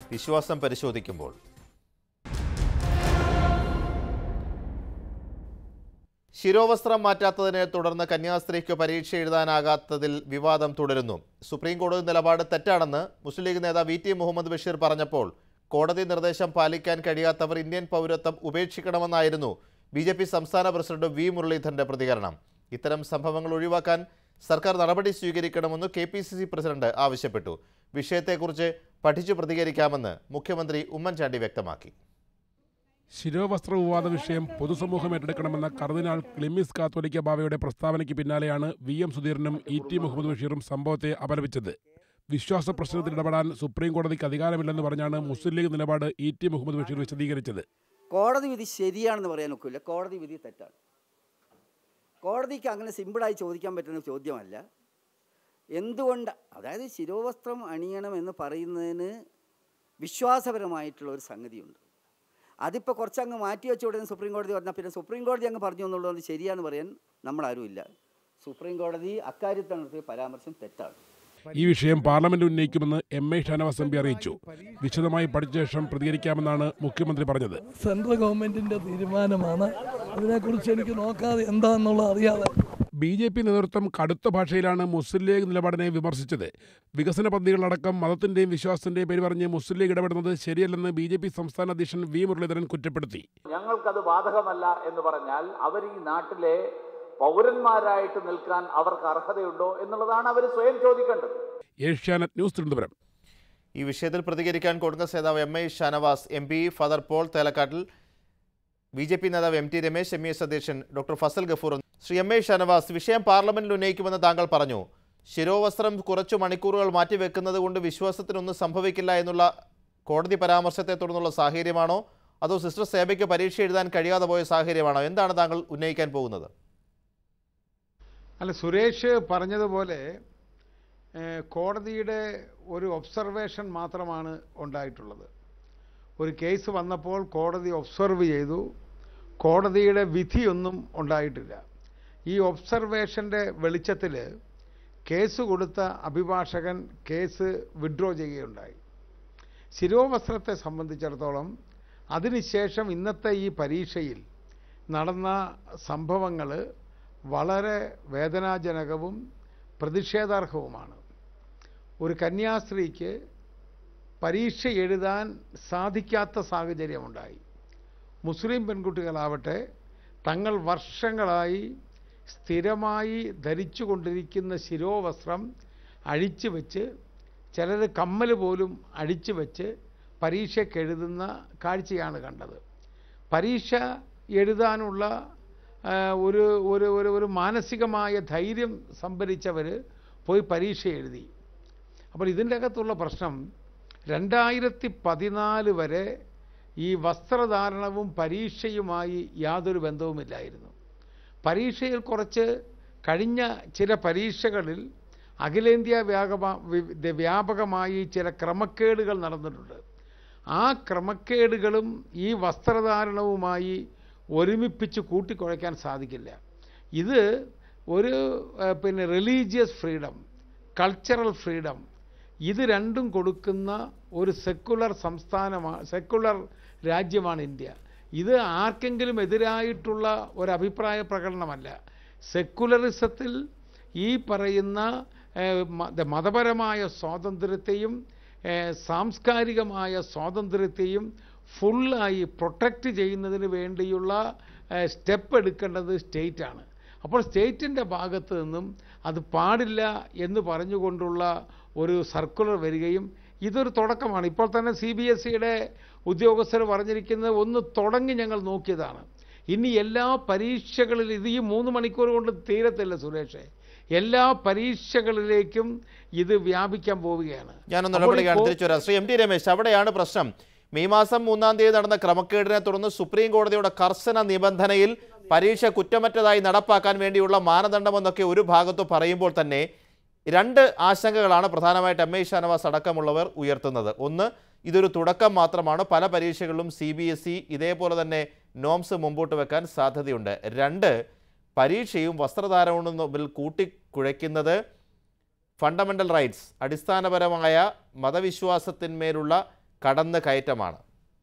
വിശ്വാസം പരിശോധിക്കുമ്പോൾ. ശിരോവസ്ത്രം മാറ്റാത്തതിനെ തുടർന്ന് കന്യാസ്ത്രീക്ക് പരീക്ഷ എഴുതാനാകാത്തതിൽ വിവാദം തുടരുന്നു. സുപ്രീം കോടതി നിലപാട് തെറ്റാണെന്ന് മുസ്ലിം ലീഗ് നേതാവ് VT മുഹമ്മദ് ബഷീർ പറഞ്ഞപ്പോൾ കോടതി നിർദ്ദേശം പാലിക്കാൻ കഴിയാത്തവർ ഇന്ത്യൻ പൗരത്വം ഉപേക്ഷിക്കണമെന്നായിരുന്നു BJP സംസ്ഥാന പ്രസിഡന്റ് V മുരളീധരന്റെ പ്രതികരണം. ഇത്തരം സംഭവങ്ങൾ ഒഴിവാക്കാൻ സർക്കാർ നടപടി സ്വീകരിക്കണമെന്ന് KPCC പ്രസിഡന്റ് ആവശ്യപ്പെട്ടു. വിഷയത്തെക്കുറിച്ച് പഠിച്ചു പ്രതികരിക്കാമെന്ന് മുഖ്യമന്ത്രി ഉമ്മൻചാണ്ടി വ്യക്തമാക്കി. ശിരോവസ്ത്ര വിവാദ വിഷയം പൊതുസമൂഹം ഏറ്റെടുക്കണമെന്ന കർദിനാൾ ക്ലിമ്മിസ് കാത്തോലിക്ക ബാവയുടെ പ്രസ്താവനയ്ക്ക് പിന്നാലെയാണ് VM സുധീരനും ET മുഹമ്മദ് ബഷീറും സംഭവത്തെ അപലപിച്ചത്. വിശ്വാസ പ്രശ്നത്തിൽ ഇടപെടാൻ സുപ്രീം കോടതിക്ക് അധികാരമില്ലെന്ന് പറഞ്ഞാണ് മുസ്ലിം ലീഗ് നിലപാട് ET മുഹമ്മദ് ബഷീർ വിശദീകരിച്ചത്. കോടതി വിധി ശരിയാണെന്ന് പറയാൻ ഒക്കില്ല, കോടതി വിധി തെറ്റാണ്. കോടതിക്ക് അങ്ങനെ സിമ്പിളായി ചോദിക്കാൻ പറ്റുന്ന ചോദ്യമല്ല. എന്തുകൊണ്ട്, അതായത് ശിരോവസ്ത്രം അണിയണമെന്ന് പറയുന്നതിന് വിശ്വാസപരമായിട്ടുള്ള ഒരു സംഗതിയുണ്ട്. അതിപ്പോൾ കുറച്ചങ്ങ് മാറ്റി വെച്ച ഉടനെ സുപ്രീം കോടതി പറഞ്ഞാൽ പിന്നെ സുപ്രീം കോടതി അങ്ങ് പറഞ്ഞു എന്നുള്ളത് ശരിയാണെന്ന് പറയാൻ നമ്മളാരുമില്ല. സുപ്രീം കോടതി അക്കാര്യത്തിൽ നടത്തിയ പരാമർശം തെറ്റാണ്. ഈ വിഷയം പാർലമെന്റ് ഉന്നയിക്കുമെന്ന് MA ഷാനവാസ് MP അറിയിച്ചു. വിശദമായി പഠിച്ച ശേഷം പ്രതികരിക്കാമെന്നാണ് മുഖ്യമന്ത്രി പറഞ്ഞത്. സെൻട്രൽ ഗവൺമെന്റിന്റെ തീരുമാനമാണ്, അതിനെക്കുറിച്ച് എനിക്ക് നോക്കാതെ എന്താണെന്നുള്ളത് അറിയാതെ. BJP നേതൃത്വം കടുത്ത ഭാഷയിലാണ് മുസ്ലിം ലീഗ് നിലപാടിനെ വിമർശിച്ചത്. വികസന പദ്ധതികളടക്കം മതത്തിന്റെയും വിശ്വാസത്തിന്റെയും പേര് പറഞ്ഞ് മുസ്ലിം ലീഗ് ഇടപെടുന്നത് ശരിയല്ലെന്ന് BJP സംസ്ഥാന അധ്യക്ഷൻ V മുരളീധരൻ കുറ്റപ്പെടുത്തി. ഞങ്ങൾക്കത് ബാധകമല്ല എന്ന് പറഞ്ഞാൽ അവർ ഈ നാട്ടിലെ പൗരന്മാരായിട്ട് നിൽക്കാൻ അവർക്ക് അർഹതയുണ്ടോ എന്നുള്ളതാണ് അവർ സ്വയം ചോദിക്കേണ്ടത്. ഏഷ്യാനെറ്റ് ന്യൂസ്, തിരുവനന്തപുരം. ഈ വിഷയത്തിൽ പ്രതികരിക്കാൻ കോൺഗ്രസ് നേതാവ് MA Shanavas MP, father Paul തേലക്കാട്ടിൽ, BJP നേതാവ് MT രമേശ്, MES അധ്യക്ഷൻ ഡോക്ടർ ഫസൽ ഗഫൂർ. ശ്രീ MA ഷാനവാസ്, വിഷയം പാർലമെന്റിൽ ഉന്നയിക്കുമെന്ന് താങ്കൾ പറഞ്ഞു. ശിരോവസ്ത്രം കുറച്ചു മണിക്കൂറുകൾ മാറ്റിവെക്കുന്നത് കൊണ്ട് വിശ്വാസത്തിനൊന്നും സംഭവിക്കില്ല എന്നുള്ള കോടതി പരാമർശത്തെ തുടർന്നുള്ള സാഹചര്യമാണോ, അതോ സിസ്റ്റർ സേബയ്ക്ക് പരീക്ഷ എഴുതാൻ കഴിയാതെ പോയ സാഹചര്യമാണോ? എന്താണ് താങ്കൾ ഉന്നയിക്കാൻ പോകുന്നത്? അല്ല, സുരേഷ് പറഞ്ഞതുപോലെ കോടതിയുടെ ഒരു ഒബ്സർവേഷൻ മാത്രമാണ് ഉണ്ടായിട്ടുള്ളത്. ഒരു കേസ് വന്നപ്പോൾ കോടതി ഒബ്സർവ് ചെയ്തു, കോടതിയുടെ വിധിയൊന്നും ഉണ്ടായിട്ടില്ല. ഈ ഒബ്സർവേഷൻ്റെ വെളിച്ചത്തിൽ കേസ് കൊടുത്ത അഭിഭാഷകൻ കേസ് വിഡ്രോ ചെയ്യുകയുണ്ടായി. ശിരോവസ്ത്രത്തെ സംബന്ധിച്ചിടത്തോളം അതിനുശേഷം ഇന്നത്തെ ഈ പരീക്ഷയിൽ നടന്ന സംഭവങ്ങൾ വളരെ വേദനാജനകവും പ്രതിഷേധാർഹവുമാണ്. ഒരു കന്യാസ്ത്രീക്ക് പരീക്ഷ എഴുതാൻ സാധിക്കാത്ത സാഹചര്യമുണ്ടായി. മുസ്ലിം പെൺകുട്ടികളാവട്ടെ തങ്ങൾ വർഷങ്ങളായി സ്ഥിരമായി ധരിച്ചു കൊണ്ടിരിക്കുന്ന ശിരോവസ്ത്രം അഴിച്ചു വെച്ച്, ചിലർ കമ്മൽ പോലും അഴിച്ചു വെച്ച് പരീക്ഷയ്ക്ക് എഴുതുന്ന കാഴ്ചയാണ് കണ്ടത്. പരീക്ഷ എഴുതാനുള്ള ഒരു ഒരു ഒരു മാനസികമായ ധൈര്യം സംഭരിച്ചവർ പോയി പരീക്ഷ എഴുതി. അപ്പോൾ ഇതിൻ്റെ അകത്തുള്ള പ്രശ്നം 2014 വരെ ഈ വസ്ത്രധാരണവും പരീക്ഷയുമായി യാതൊരു ബന്ധവുമില്ലായിരുന്നു. പരീക്ഷയിൽ കുറച്ച് കഴിഞ്ഞ ചില പരീക്ഷകളിൽ അഖിലേന്ത്യാ വ്യാപകമായി ചില ക്രമക്കേടുകൾ നടന്നിട്ടുണ്ട്. ആ ക്രമക്കേടുകളും ഈ വസ്ത്രധാരണവുമായി ഒരുമിപ്പിച്ച് കൂട്ടിക്കുഴയ്ക്കാൻ സാധിക്കില്ല. ഇത് ഒരു റിലീജിയസ് ഫ്രീഡം, കൾച്ചറൽ ഫ്രീഡം, ഇത് രണ്ടും കൊടുക്കുന്ന ഒരു സെക്കുലർ സെക്കുലർ രാജ്യമാണ് ഇന്ത്യ. ഇത് ആർക്കെങ്കിലും എതിരായിട്ടുള്ള ഒരു അഭിപ്രായ പ്രകടനമല്ല. സെക്കുലറിസത്തിൽ ഈ പറയുന്ന മതപരമായ സ്വാതന്ത്ര്യത്തെയും സാംസ്കാരികമായ സ്വാതന്ത്ര്യത്തെയും ഫുള്ളായി പ്രൊട്ടക്റ്റ് ചെയ്യുന്നതിന് വേണ്ടിയുള്ള സ്റ്റെപ്പ് എടുക്കേണ്ടത് സ്റ്റേറ്റാണ്. അപ്പോൾ സ്റ്റേറ്റിൻ്റെ ഭാഗത്ത് നിന്നും അത് പാടില്ല എന്ന് പറഞ്ഞുകൊണ്ടുള്ള ഒരു സർക്കുലർ വരികയും ഇതൊരു തുടക്കമാണ്. ഇപ്പോൾ തന്നെ CBSEയുടെ ഉദ്യോഗസ്ഥർ പറഞ്ഞിരിക്കുന്നത് ഒന്ന് തുടങ്ങി ഞങ്ങൾ നോക്കിയതാണ്. ഇനി എല്ലാ പരീക്ഷകളിലും ഇത് ഈ 3 മണിക്കൂർ കൊണ്ട് തീരത്തില്ല സുരേഷേ, എല്ലാ പരീക്ഷകളിലേക്കും ഇത് വ്യാപിക്കാൻ പോവുകയാണ്. ഞാനൊന്ന് തിരിച്ചു വരാം. ശ്രീ MT രമേശ്, അവിടെയാണ് പ്രശ്നം. മെയ് മാസം 3-ാം തീയതി നടന്ന ക്രമക്കേടിനെ തുടർന്ന് സുപ്രീം കോടതിയുടെ കർശന നിബന്ധനയിൽ പരീക്ഷ കുറ്റമറ്റതായി നടപ്പാക്കാൻ വേണ്ടിയുള്ള മാനദണ്ഡമെന്നൊക്കെ ഒരു ഭാഗത്ത് പറയുമ്പോൾ തന്നെ 2 ആശങ്കകളാണ് പ്രധാനമായിട്ട് MA ഷാനവാസ് അടക്കമുള്ളവർ ഉയർത്തുന്നത്. ഒന്ന്, ഇതൊരു തുടക്കം മാത്രമാണ്, പല പരീക്ഷകളിലും CBSE ഇതേപോലെ തന്നെ നോംസ് മുമ്പോട്ട് വെക്കാൻ സാധ്യതയുണ്ട്. 2, പരീക്ഷയും വസ്ത്രധാരണവും തമ്മിൽ കൂട്ടിക്കുഴയ്ക്കുന്നത് ഫണ്ടമെൻ്റൽ റൈറ്റ്സ്, അടിസ്ഥാനപരമായ മതവിശ്വാസത്തിന്മേലുള്ള കടന്നു കയറ്റമാണ്.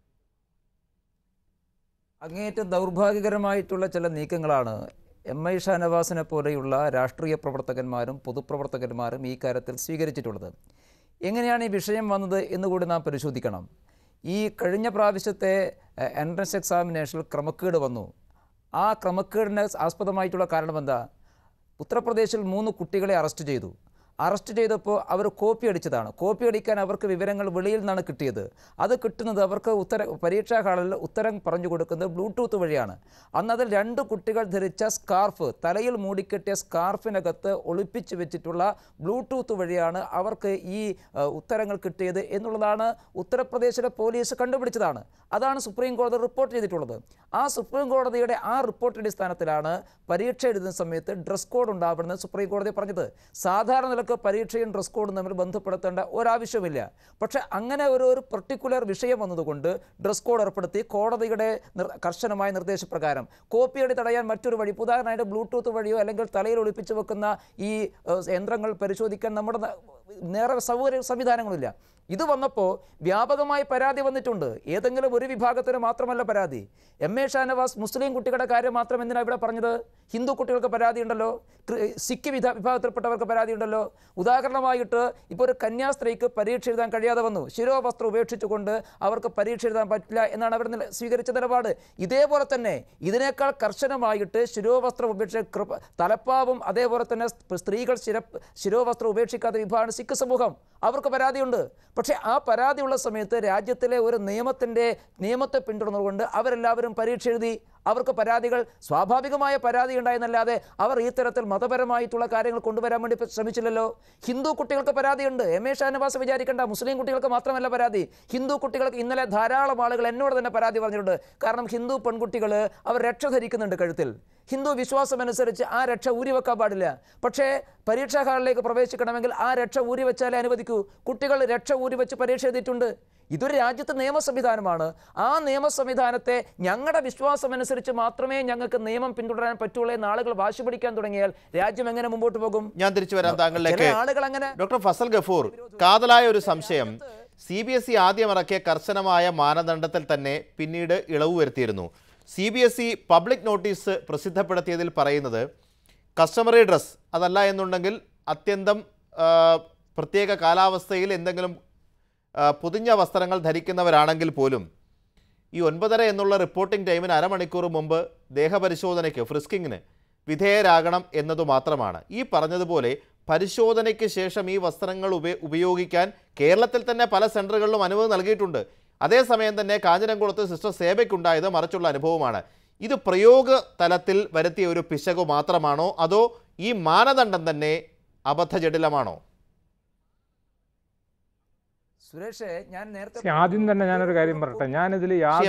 അങ്ങേയറ്റം ദൗർഭാഗ്യകരമായിട്ടുള്ള ചില നീക്കങ്ങളാണ് MI ഷാനവാസിനെ പോലെയുള്ള രാഷ്ട്രീയ പ്രവർത്തകന്മാരും പൊതുപ്രവർത്തകന്മാരും ഈ കാര്യത്തിൽ സ്വീകരിച്ചിട്ടുള്ളത്. എങ്ങനെയാണ് ഈ വിഷയം വന്നത് എന്നുകൂടി നാം പരിശോധിക്കണം. ഈ കഴിഞ്ഞ പ്രാവശ്യത്തെ എൻട്രൻസ് എക്സാമിനേഷനിൽ ക്രമക്കേട് വന്നു. ആ ക്രമക്കേടിന് ആസ്പദമായിട്ടുള്ള കാരണം എന്താ? ഉത്തർപ്രദേശിൽ 3 കുട്ടികളെ അറസ്റ്റ് ചെയ്തു. അറസ്റ്റ് ചെയ്തപ്പോൾ അവർ കോപ്പി അടിച്ചതാണ്. കോപ്പി അടിക്കാൻ അവർക്ക് വിവരങ്ങൾ വെളിയിൽ നിന്നാണ് കിട്ടിയത്. അത് കിട്ടുന്നത് അവർക്ക് പരീക്ഷാ ഹാളിൽ ഉത്തരം പറഞ്ഞു കൊടുക്കുന്നത് ബ്ലൂടൂത്ത് വഴിയാണ്. അന്നതിൽ 2 കുട്ടികൾ ധരിച്ച സ്കാർഫ്, തലയിൽ മൂടിക്കെട്ടിയ സ്കാർഫിനകത്ത് ഒളിപ്പിച്ച് വെച്ചിട്ടുള്ള ബ്ലൂടൂത്ത് വഴിയാണ് അവർക്ക് ഈ ഉത്തരങ്ങൾ കിട്ടിയത് എന്നുള്ളതാണ് ഉത്തർപ്രദേശിലെ പോലീസ് കണ്ടുപിടിച്ചതാണ്. അതാണ് സുപ്രീം കോടതി റിപ്പോർട്ട് ചെയ്തിട്ടുള്ളത്. ആ സുപ്രീം കോടതിയുടെ ആ റിപ്പോർട്ടിൻ്റെ അടിസ്ഥാനത്തിലാണ് പരീക്ഷ എഴുതുന്ന സമയത്ത് ഡ്രസ് കോഡ് ഉണ്ടാവണമെന്ന് സുപ്രീം കോടതി പറഞ്ഞത്. സാധാരണ നിലക്ക് പരീക്ഷയും ഡ്രസ് കോഡും തമ്മിൽ ബന്ധപ്പെടുത്തേണ്ട ഒരാവശ്യമില്ല. പക്ഷേ അങ്ങനെ ഒരു പർട്ടിക്കുലർ വിഷയം വന്നതുകൊണ്ട് ഡ്രസ് കോഡ് ഏർപ്പെടുത്തി. കോടതിയുടെ കർശനമായ നിർദ്ദേശപ്രകാരം കോപ്പിയടി തടയാൻ മറ്റൊരു വഴി, ഉദാഹരണമായിട്ട് ബ്ലൂടൂത്ത് വഴിയോ അല്ലെങ്കിൽ തലയിൽ ഒളിപ്പിച്ച് വെക്കുന്ന ഈ യന്ത്രങ്ങൾ പരിശോധിക്കാൻ നമ്മുടെ നേരെ സൗകര്യ സംവിധാനങ്ങളില്ല. ഇത് വന്നപ്പോൾ വ്യാപകമായി പരാതി വന്നിട്ടുണ്ട്. ഏതെങ്കിലും ഒരു വിഭാഗത്തിന് മാത്രമല്ല പരാതി. MI ഷാനവാസ് മുസ്ലിം കുട്ടികളുടെ കാര്യം മാത്രം എന്തിനാണ് ഇവിടെ പറഞ്ഞത്? ഹിന്ദു കുട്ടികൾക്ക് പരാതി ഉണ്ടല്ലോ, സിഖ് വിഭാഗത്തിൽപ്പെട്ടവർക്ക് പരാതി ഉണ്ടല്ലോ. ഉദാഹരണമായിട്ട് ഇപ്പോൾ ഒരു കന്യാസ്ത്രീക്ക് പരീക്ഷ എഴുതാൻ കഴിയാതെ വന്നു. ശിരോവസ്ത്രം ഉപേക്ഷിച്ചുകൊണ്ട് അവർക്ക് പരീക്ഷ എഴുതാൻ പറ്റില്ല എന്നാണ് അവർ സ്വീകരിച്ച നിലപാട്. ഇതേപോലെ തന്നെ ഇതിനേക്കാൾ കർശനമായിട്ട് ശിരോവസ്ത്രം ഉപേക്ഷിച്ച തലപ്പാവും അതേപോലെ തന്നെ സ്ത്രീകൾ ശിരോവസ്ത്രം ഉപേക്ഷിക്കാത്ത വിഭാഗമാണ് സിഖ് സമൂഹം. അവർക്ക് പരാതിയുണ്ട്. പക്ഷേ ആ പരാതിയുള്ള സമയത്ത് രാജ്യത്തിലെ ഒരു നിയമത്തെ പിന്തുടർന്നുകൊണ്ട് അവരെല്ലാവരും പരീക്ഷ എഴുതി. അവർക്ക് പരാതികൾ സ്വാഭാവികമായ പരാതി ഉണ്ടായെന്നല്ലാതെ അവർ ഈ തരത്തിൽ മതപരമായിട്ടുള്ള കാര്യങ്ങൾ കൊണ്ടുവരാൻ വേണ്ടി ശ്രമിച്ചില്ലല്ലോ. ഹിന്ദു കുട്ടികൾക്ക് പരാതിയുണ്ട്. MI ഷാനവാസ് വിചാരിക്കേണ്ട മുസ്ലിം കുട്ടികൾക്ക് മാത്രമല്ല പരാതി. ഹിന്ദു കുട്ടികൾക്ക് ഇന്നലെ ധാരാളം ആളുകൾ എന്നോട് തന്നെ പരാതി പറഞ്ഞിട്ടുണ്ട്. കാരണം ഹിന്ദു പെൺകുട്ടികൾ അവർ രക്ഷ ധരിക്കുന്നുണ്ട് കഴുത്തിൽ. ഹിന്ദു വിശ്വാസമനുസരിച്ച് ആ രക്ഷ ഊരിവെക്കാൻ പാടില്ല. പക്ഷേ പരീക്ഷാ ഹാളിലേക്ക് പ്രവേശിക്കണമെങ്കിൽ ആ രക്ഷ ഊരിവെച്ചാലേ അനുവദിക്കൂ. കുട്ടികൾ രക്ഷ ഊരിവെച്ച് പരീക്ഷ എഴുതിയിട്ടുണ്ട്. ഇതൊരു രാജ്യത്തെ നിയമ സംവിധാനമാണ്. ആ നിയമ സംവിധാനത്തെ ഞങ്ങളുടെ വിശ്വാസമനുസരിച്ച് മാത്രമേ ഞങ്ങൾക്ക് നിയമം പിന്തുടരാൻ പറ്റുള്ളൂ എന്ന് ആളുകൾ വാശി പിടിക്കാൻ തുടങ്ങിയാൽ രാജ്യം എങ്ങനെ മുമ്പോട്ട് പോകും? ഞാൻ തിരിച്ചു വരാം താങ്കളിലേക്ക്. ആളുകൾ അങ്ങനെ ഡോക്ടർ ഫസൽ ഗഫൂർ, കാതലായ ഒരു സംശയം. CBSE ആദ്യം ഇറക്കിയ കർശനമായ മാനദണ്ഡത്തിൽ തന്നെ പിന്നീട് ഇളവ് വരുത്തിയിരുന്നു. CBSE പബ്ലിക് നോട്ടീസ് പ്രസിദ്ധപ്പെടുത്തിയതിൽ പറയുന്നത് കസ്റ്റമറി ഡ്രസ് അതല്ല എന്നുണ്ടെങ്കിൽ അത്യന്തം പ്രത്യേക കാലാവസ്ഥയിൽ എന്തെങ്കിലും പൊതിഞ്ഞ വസ്ത്രങ്ങൾ ധരിക്കുന്നവരാണെങ്കിൽ പോലും ഈ 9:30 എന്നുള്ള റിപ്പോർട്ടിംഗ് ടൈമിന് അരമണിക്കൂർ മുമ്പ് ദേഹപരിശോധനയ്ക്ക് ഫ്രിസ്കിങ്ങിന് വിധേയരാകണം എന്നതു മാത്രമാണ്. ഈ പറഞ്ഞതുപോലെ പരിശോധനയ്ക്ക് ശേഷം ഈ വസ്ത്രങ്ങൾ ഉപയോഗിക്കാൻ കേരളത്തിൽ തന്നെ പല സെൻറ്ററുകളിലും അനുമതി നൽകിയിട്ടുണ്ട്. അതേസമയം തന്നെ കാഞ്ഞിരംകുളത്ത് സിസ്റ്റർ സേബയ്ക്കുണ്ടായത് മറിച്ചുള്ള അനുഭവമാണ്. ഇത് പ്രയോഗ തലത്തിൽ വരുത്തിയ ഒരു പിശകു മാത്രമാണോ അതോ ഈ മാനദണ്ഡം തന്നെ അബദ്ധജടിലമാണോ? സുരേഷ്, ഞാൻ നേരത്തെ ആദ്യം തന്നെ ഞാനൊരു കാര്യം പറയട്ടെ. ഞാനിതിൽ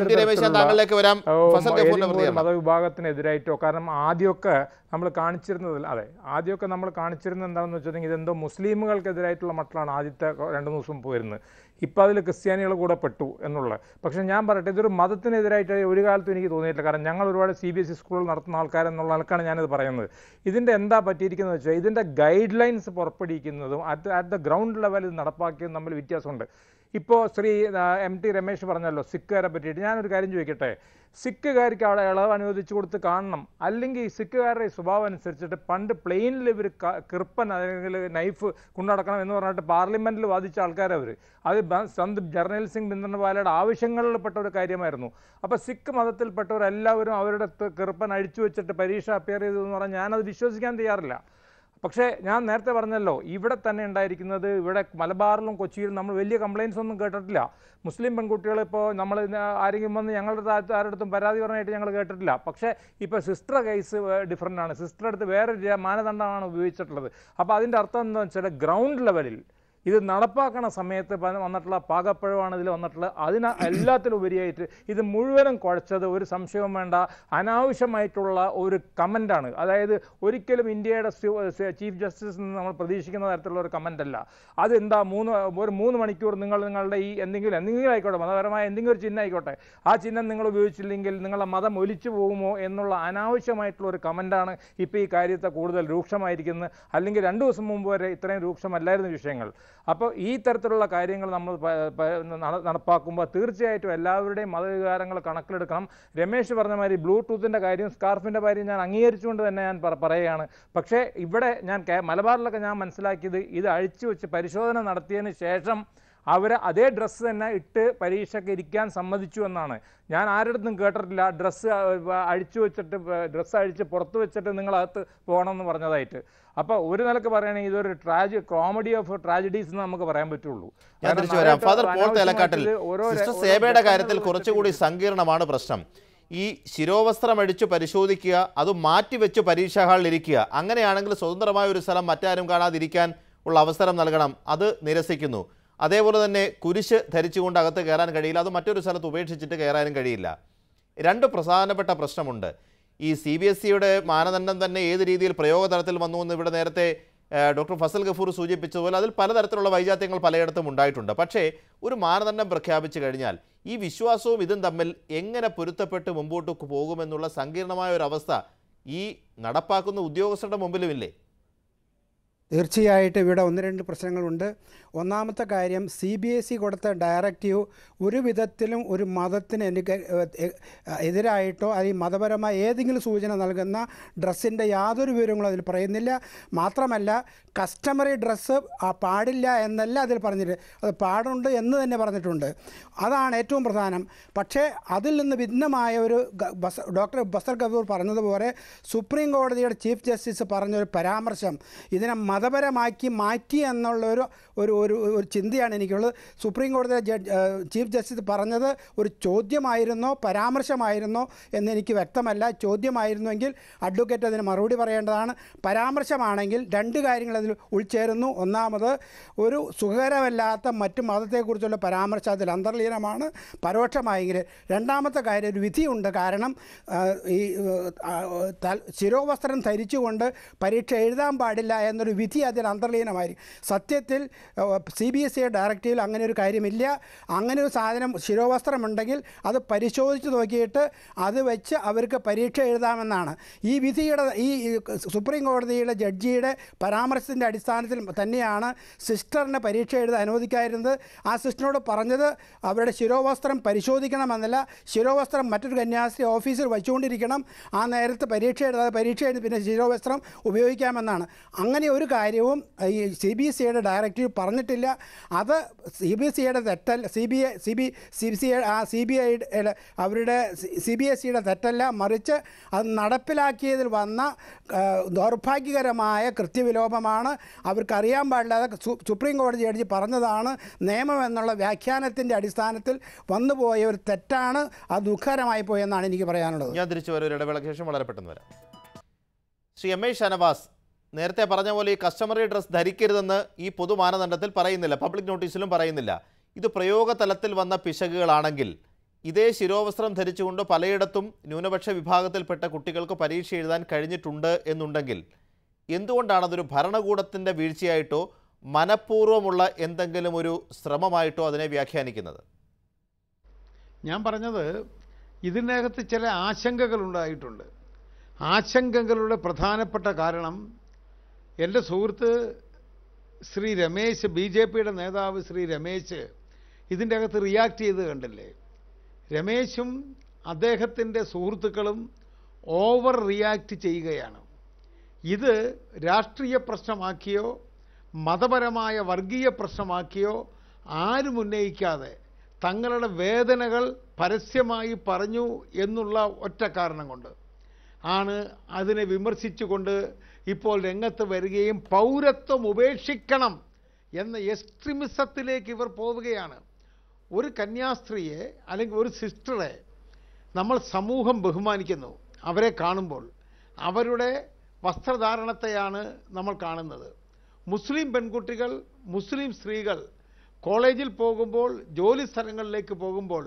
മതവിഭാഗത്തിനെതിരായിട്ടോ, കാരണം ആദ്യമൊക്കെ നമ്മൾ കാണിച്ചിരുന്നത് എന്താണെന്ന് വെച്ചിട്ടുണ്ടെങ്കിൽ ഇതെന്തോ മുസ്ലിമുകൾക്കെതിരായിട്ടുള്ള മട്ടിലാണ് ആദ്യത്തെ 2 ദിവസം പോയിരുന്നത്. ഇപ്പം അതിൽ ക്രിസ്ത്യാനികൾ കൂടെ പെട്ടു എന്നുള്ളത്. പക്ഷേ ഞാൻ പറയട്ടെ, ഇതൊരു മതത്തിനെതിരായിട്ട് ഒരു കാലത്തും എനിക്ക് തോന്നിയിട്ടില്ല. കാരണം ഞങ്ങൾ ഒരുപാട് CBSE സ്കൂളുകൾ നടത്തുന്ന ആൾക്കാരെന്നുള്ള ആൾക്കാണ് ഞാനിത് പറയുന്നത്. ഇതിൻ്റെ എന്താ പറ്റിയിരിക്കുന്നത് വെച്ചാൽ ഇതിൻ്റെ ഗൈഡ് ലൈൻസ് പുറപ്പെടുവിക്കുന്നതും അറ്റ് ദ ഗ്രൗണ്ട് ലെവലിൽ നടപ്പാക്കിയതും തമ്മിൽ വ്യത്യാസമുണ്ട്. ഇപ്പോൾ ശ്രീ MT രമേശ് പറഞ്ഞല്ലോ സിഖുകാരെ പറ്റിയിട്ട്. ഞാനൊരു കാര്യം ചോദിക്കട്ടെ, സിഖുകാർക്ക് അവിടെ ഇളവ് അനുവദിച്ചു കൊടുത്ത് കാണണം. അല്ലെങ്കിൽ ഈ സിഖുകാരുടെ സ്വഭാവം അനുസരിച്ചിട്ട് പണ്ട് പ്ലെയിനിൽ ഇവർ കിർപ്പൻ അല്ലെങ്കിൽ നൈഫ് കൊണ്ടുനടക്കണം എന്ന് പറഞ്ഞിട്ട് പാർലമെൻറ്റിൽ വാദിച്ച ആൾക്കാരവർ. അത് സന്ത് ജർണൽ സിംഗ് ഭിന്ദ്രൻവാലയുടെ ആവശ്യങ്ങളിൽപ്പെട്ട ഒരു കാര്യമായിരുന്നു. അപ്പോൾ സിഖ് മതത്തിൽപ്പെട്ടവരെല്ലാവരും അവരുടെ കിർപ്പൻ അഴിച്ചു വെച്ചിട്ട് പരീക്ഷ അപ്പിയർ ചെയ്തു എന്ന് പറഞ്ഞാൽ ഞാനത് വിശ്വസിക്കാൻ തയ്യാറില്ല. പക്ഷേ ഞാൻ നേരത്തെ പറഞ്ഞല്ലോ, ഇവിടെ തന്നെ ഉണ്ടായിരിക്കുന്നത്, ഇവിടെ മലബാറിലും കൊച്ചിയിലും നമ്മൾ വലിയ കംപ്ലയിൻസ് ഒന്നും കേട്ടിട്ടില്ല. മുസ്ലിം പെൺകുട്ടികൾ ഇപ്പോൾ നമ്മൾ ആരെങ്കിലും വന്ന് ഞങ്ങളുടെ ആരുടെടുത്തും പരാതി പറഞ്ഞായിട്ട് ഞങ്ങൾ കേട്ടിട്ടില്ല. പക്ഷേ ഇപ്പോൾ സിസ്റ്റർ കേസ് ഡിഫറൻ്റ് ആണ്. സിസ്റ്റർ അടുത്ത് വേറൊരു മാനദണ്ഡമാണ് ഉപയോഗിച്ചിട്ടുള്ളത്. അപ്പോൾ അതിൻ്റെ അർത്ഥം എന്താണെന്ന് വെച്ചാൽ ഗ്രൗണ്ട് ലെവലിൽ ഇത് നടപ്പാക്കണ സമയത്ത് വന്നിട്ടുള്ള പാകപ്പഴമാണ് ഇതിൽ വന്നിട്ടുള്ളത്. എല്ലാത്തിലും ഉപരിയായിട്ട് ഇത് മുഴുവനും കുഴച്ചത് ഒരു സംശയവും വേണ്ട അനാവശ്യമായിട്ടുള്ള ഒരു കമൻ്റാണ്. അതായത് ഒരിക്കലും ഇന്ത്യയുടെ ചീഫ് ജസ്റ്റിസിൽ നിന്ന് നമ്മൾ പ്രതീക്ഷിക്കുന്ന തരത്തിലുള്ള ഒരു കമൻ്റ് അല്ല. അതെന്താ 3 മണിക്കൂർ നിങ്ങളുടെ ഈ എന്തെങ്കിലും ആയിക്കോട്ടെ, മതപരമായ എന്തെങ്കിലും ഒരു ചിഹ്നം ആയിക്കോട്ടെ, ആ ചിഹ്നം നിങ്ങൾ ഉപയോഗിച്ചില്ലെങ്കിൽ നിങ്ങളുടെ മതം ഒലിച്ചു പോകുമോ എന്നുള്ള അനാവശ്യമായിട്ടുള്ള ഒരു കമൻ്റാണ് ഇപ്പോൾ ഈ കാര്യത്തെ കൂടുതൽ രൂക്ഷമായിരിക്കുന്നത്. അല്ലെങ്കിൽ 2 ദിവസം മുമ്പ് വരെ ഇത്രയും രൂക്ഷമല്ലായിരുന്നു വിഷയങ്ങൾ. അപ്പോൾ ഈ തരത്തിലുള്ള കാര്യങ്ങൾ നമ്മൾ നടപ്പാക്കുമ്പോൾ തീർച്ചയായിട്ടും എല്ലാവരുടെയും മതവികാരങ്ങൾ കണക്കിലെടുക്കണം. രമേശ് പറഞ്ഞ മാതിരി ബ്ലൂടൂത്തിൻ്റെ കാര്യം, സ്കാർഫിൻ്റെ കാര്യം ഞാൻ അംഗീകരിച്ചുകൊണ്ട് തന്നെ ഞാൻ പറയുകയാണ്. പക്ഷേ ഇവിടെ ഞാൻ മലബാറിലൊക്കെ ഞാൻ മനസ്സിലാക്കിയത് ഇത് അഴിച്ചു വെച്ച് പരിശോധന നടത്തിയതിന് ശേഷം അവർ അതേ ഡ്രസ്സ് തന്നെ ഇട്ട് പരീക്ഷയ്ക്ക് ഇരിക്കാൻ സമ്മതിച്ചു എന്നാണ്. ഞാൻ ആരുടെടുത്തും കേട്ടിട്ടില്ല ഡ്രസ്സ് അഴിച്ച് പുറത്ത് വെച്ചിട്ട് നിങ്ങളകത്ത് പോകണമെന്ന് പറഞ്ഞതായിട്ട്. അപ്പോൾ ഒരു നിലക്ക് പറയുകയാണെങ്കിൽ ഇതൊരു കോമഡി ഓഫ് ട്രാജഡീസ് എന്ന് നമുക്ക് പറയാൻ പറ്റുള്ളൂ. ഫാദർ പോൾ തേലക്കാട്ടിൽ സിസ്റ്റർ സേബയുടെ കാര്യത്തിൽ കുറച്ചുകൂടി സങ്കീർണമാണ് പ്രശ്നം. ഈ ശിരോവസ്ത്രം അടിച്ചു പരിശോധിക്കുക, അത് മാറ്റിവെച്ച് പരീക്ഷാ ഹാളിൽ ഇരിക്കുക, അങ്ങനെയാണെങ്കിൽ സ്വതന്ത്രമായ ഒരു സ്ഥലം മറ്റാരും കാണാതിരിക്കാൻ ഉള്ള അവസരം നൽകണം, അത് നിരസിക്കുന്നു. അതേപോലെ തന്നെ കുരിശ് ധരിച്ചുകൊണ്ട് അകത്ത് കയറാൻ കഴിയില്ല, അത് മറ്റൊരു സ്ഥലത്ത് ഉപേക്ഷിച്ചിട്ട് കയറാനും കഴിയില്ല. രണ്ട് പ്രധാനപ്പെട്ട പ്രശ്നമുണ്ട്. ഈ CBSEയുടെ മാനദണ്ഡം തന്നെ ഏത് രീതിയിൽ പ്രയോഗതലത്തിൽ വന്നു എന്ന് ഇവിടെ നേരത്തെ ഡോക്ടർ ഫസൽ ഗഫൂർ സൂചിപ്പിച്ചതുപോലെ അതിൽ പലതരത്തിലുള്ള വൈജാത്യങ്ങൾ പലയിടത്തും ഉണ്ടായിട്ടുണ്ട്. പക്ഷേ ഒരു മാനദണ്ഡം പ്രഖ്യാപിച്ചു കഴിഞ്ഞാൽ ഈ വിശ്വാസവും ഇതും തമ്മിൽ എങ്ങനെ പൊരുത്തപ്പെട്ട് മുമ്പോട്ട് പോകുമെന്നുള്ള സങ്കീർണമായ ഒരു അവസ്ഥ ഈ നടപ്പാക്കുന്ന ഉദ്യോഗസ്ഥരുടെ മുമ്പിലുമില്ലേ? തീർച്ചയായിട്ടും ഇവിടെ ഒന്ന് രണ്ട് പ്രശ്നങ്ങളുണ്ട്. ഒന്നാമത്തെ കാര്യം, CBSE കൊടുത്ത ഡയറക്റ്റീവ് ഒരു വിധത്തിലും ഒരു മതത്തിന് എതിരായിട്ടോ അല്ലെങ്കിൽ മതപരമായ ഏതെങ്കിലും സൂചന നൽകുന്ന ഡ്രസ്സിൻ്റെ യാതൊരു വിവരങ്ങളും അതിൽ പറയുന്നില്ല. മാത്രമല്ല കസ്റ്റമറി ഡ്രസ്സ് പാടില്ല എന്നല്ല അതിൽ പറഞ്ഞിട്ട്, അത് പാടുണ്ട് എന്ന് തന്നെ പറഞ്ഞിട്ടുണ്ട്. അതാണ് ഏറ്റവും പ്രധാനം. പക്ഷേ അതിൽ നിന്ന് ഭിന്നമായ ഒരു ഡോക്ടർ ഫസൽ ഗഫൂർ പറഞ്ഞതുപോലെ സുപ്രീം കോടതിയുടെ ചീഫ് ജസ്റ്റിസ് പറഞ്ഞൊരു പരാമർശം ഇതിനെ മതപരമാക്കി മാറ്റി എന്നുള്ളൊരു ഒരു ഒരു ചിന്തയാണ് എനിക്കുള്ളത്. സുപ്രീം കോടതി ചീഫ് ജസ്റ്റിസ് പറഞ്ഞത് ഒരു ചോദ്യമായിരുന്നോ പരാമർശമായിരുന്നോ എന്നെനിക്ക് വ്യക്തമല്ല. ചോദ്യമായിരുന്നുവെങ്കിൽ അഡ്വക്കേറ്റ് അതിന് മറുപടി പറയേണ്ടതാണ്. പരാമർശമാണെങ്കിൽ രണ്ട് കാര്യങ്ങൾ അതിൽ ഉൾച്ചേരുന്നു. ഒന്നാമത് ഒരു സുഖകരമല്ലാത്ത മറ്റു മതത്തെക്കുറിച്ചുള്ള പരാമർശം അതിൽ അന്തർലീനമാണ് പരോക്ഷമായെങ്കിൽ. രണ്ടാമത്തെ കാര്യം, ഒരു വിധിയുണ്ട്. കാരണം ഈ ശിരോവസ്ത്രം ധരിച്ചുകൊണ്ട് പരീക്ഷ എഴുതാൻ പാടില്ല എന്നൊരു വിധി അതിൽ അന്തർലീനമായിരിക്കും. സത്യത്തിൽ CBSE ഡയറക്റ്റീവിൽ അങ്ങനെ ഒരു കാര്യമില്ല. അങ്ങനെ ഒരു സാധനം ശിരോവസ്ത്രമുണ്ടെങ്കിൽ അത് പരിശോധിച്ച് നോക്കിയിട്ട് അത് വെച്ച് അവർക്ക് പരീക്ഷ എഴുതാമെന്നാണ്. ഈ വിധിയുടെ ഈ സുപ്രീം കോടതിയുടെ ജഡ്ജിയുടെ പരാമർശത്തിൻ്റെ അടിസ്ഥാനത്തിൽ തന്നെയാണ് സിസ്റ്ററിനെ പരീക്ഷ എഴുതാൻ അനുവദിക്കാതിരുന്നത്. ആ സിസ്റ്ററിനോട് പറഞ്ഞത് അവരുടെ ശിരോവസ്ത്രം പരിശോധിക്കണമെന്നല്ല, ശിരോവസ്ത്രം മറ്റൊരു കന്യാസ്ത്രീ ഓഫീസിൽ വെച്ചുകൊണ്ടിരിക്കണം, ആ നേരത്ത് പരീക്ഷ എഴുതി പിന്നെ ശിരോവസ്ത്രം ഉപയോഗിക്കാമെന്നാണ്. അങ്ങനെ ഒരു കാര്യവും ഈ CBSEയുടെ ഡയറക്റ്റീവ് പറഞ്ഞിട്ടില്ല. അത് CBSEയുടെ തെറ്റല്ല, അവരുടെ CBSEയുടെ തെറ്റല്ല, മറിച്ച് അത് നടപ്പിലാക്കിയതിൽ വന്ന ദൗർഭാഗ്യകരമായ കൃത്യവിലോപമാണ്. അവർക്കറിയാൻ പാടില്ലാതെ സുപ്രീം കോടതി ജഡ്ജി പറഞ്ഞതാണ് നിയമം എന്നുള്ള വ്യാഖ്യാനത്തിൻ്റെ അടിസ്ഥാനത്തിൽ വന്നുപോയ ഒരു തെറ്റാണ്. അത് ദുഃഖകരമായി പോയെന്നാണ് എനിക്ക് പറയാനുള്ളത്. ഞാൻ തിരിച്ചു വരും, ഒരു ഇടവേളയ്ക്ക് ശേഷം വളരെ പെട്ടെന്ന് വരാം. ശ്രീ MA ഷാനവാസ്, നേരത്തെ പറഞ്ഞ പോലെ ഈ കസ്റ്റമറി ഡ്രസ് ധരിക്കരുതെന്ന് ഈ പൊതു മാനദണ്ഡത്തിൽ പറയുന്നില്ല, പബ്ലിക് നോട്ടീസിലും പറയുന്നില്ല. ഇത് പ്രയോഗതലത്തിൽ വന്ന പിശകുകളാണെങ്കിൽ ഇതേ ശിരോവസ്ത്രം ധരിച്ചുകൊണ്ട് പലയിടത്തും ന്യൂനപക്ഷ വിഭാഗത്തിൽപ്പെട്ട കുട്ടികൾക്ക് പരീക്ഷ എഴുതാൻ കഴിഞ്ഞിട്ടുണ്ട് എന്നുണ്ടെങ്കിൽ എന്തുകൊണ്ടാണ് അതൊരു ഭരണകൂടത്തിൻ്റെ വീഴ്ചയായിട്ടോ മനഃപൂർവ്വമുള്ള എന്തെങ്കിലും ഒരു ശ്രമമായിട്ടോ അതിനെ വ്യാഖ്യാനിക്കുന്നത്? ഞാൻ പറഞ്ഞത് ഇതിനകത്ത് ചില ആശങ്കകളുണ്ടായിട്ടുണ്ട്. ആശങ്കകളുടെ പ്രധാനപ്പെട്ട കാരണം എൻ്റെ സുഹൃത്ത് ശ്രീ രമേശ്, BJPയുടെ നേതാവ് ശ്രീ രമേശ് ഇതിൻ്റെ അകത്ത് റിയാക്ട് ചെയ്ത് കണ്ടില്ലേ? രമേശും അദ്ദേഹത്തിൻ്റെ സുഹൃത്തുക്കളും ഓവർ റിയാക്ട് ചെയ്യുകയാണ്. ഇത് രാഷ്ട്രീയ പ്രശ്നമാക്കിയോ മതപരമായ വർഗീയ പ്രശ്നമാക്കിയോ ആരും ഉന്നയിക്കാതെ തങ്ങളുടെ വേദനകൾ പരസ്യമായി പറഞ്ഞു എന്നുള്ള ഒറ്റ കാരണം കൊണ്ട് ആണ് അതിനെ വിമർശിച്ചുകൊണ്ട് ഇപ്പോൾ രംഗത്ത് വരികയും പൗരത്വം ഉപേക്ഷിക്കണം എന്ന എക്സ്ട്രീമിസത്തിലേക്ക് ഇവർ പോവുകയാണ്. ഒരു കന്യാസ്ത്രീയെ അല്ലെങ്കിൽ ഒരു സിസ്റ്ററെ നമ്മൾ സമൂഹം ബഹുമാനിക്കുന്നു. അവരെ കാണുമ്പോൾ അവരുടെ വസ്ത്രധാരണത്തെയാണ് നമ്മൾ കാണുന്നത്. മുസ്ലിം പെൺകുട്ടികൾ, മുസ്ലിം സ്ത്രീകൾ കോളേജിൽ പോകുമ്പോൾ, ജോലി സ്ഥലങ്ങളിലേക്ക് പോകുമ്പോൾ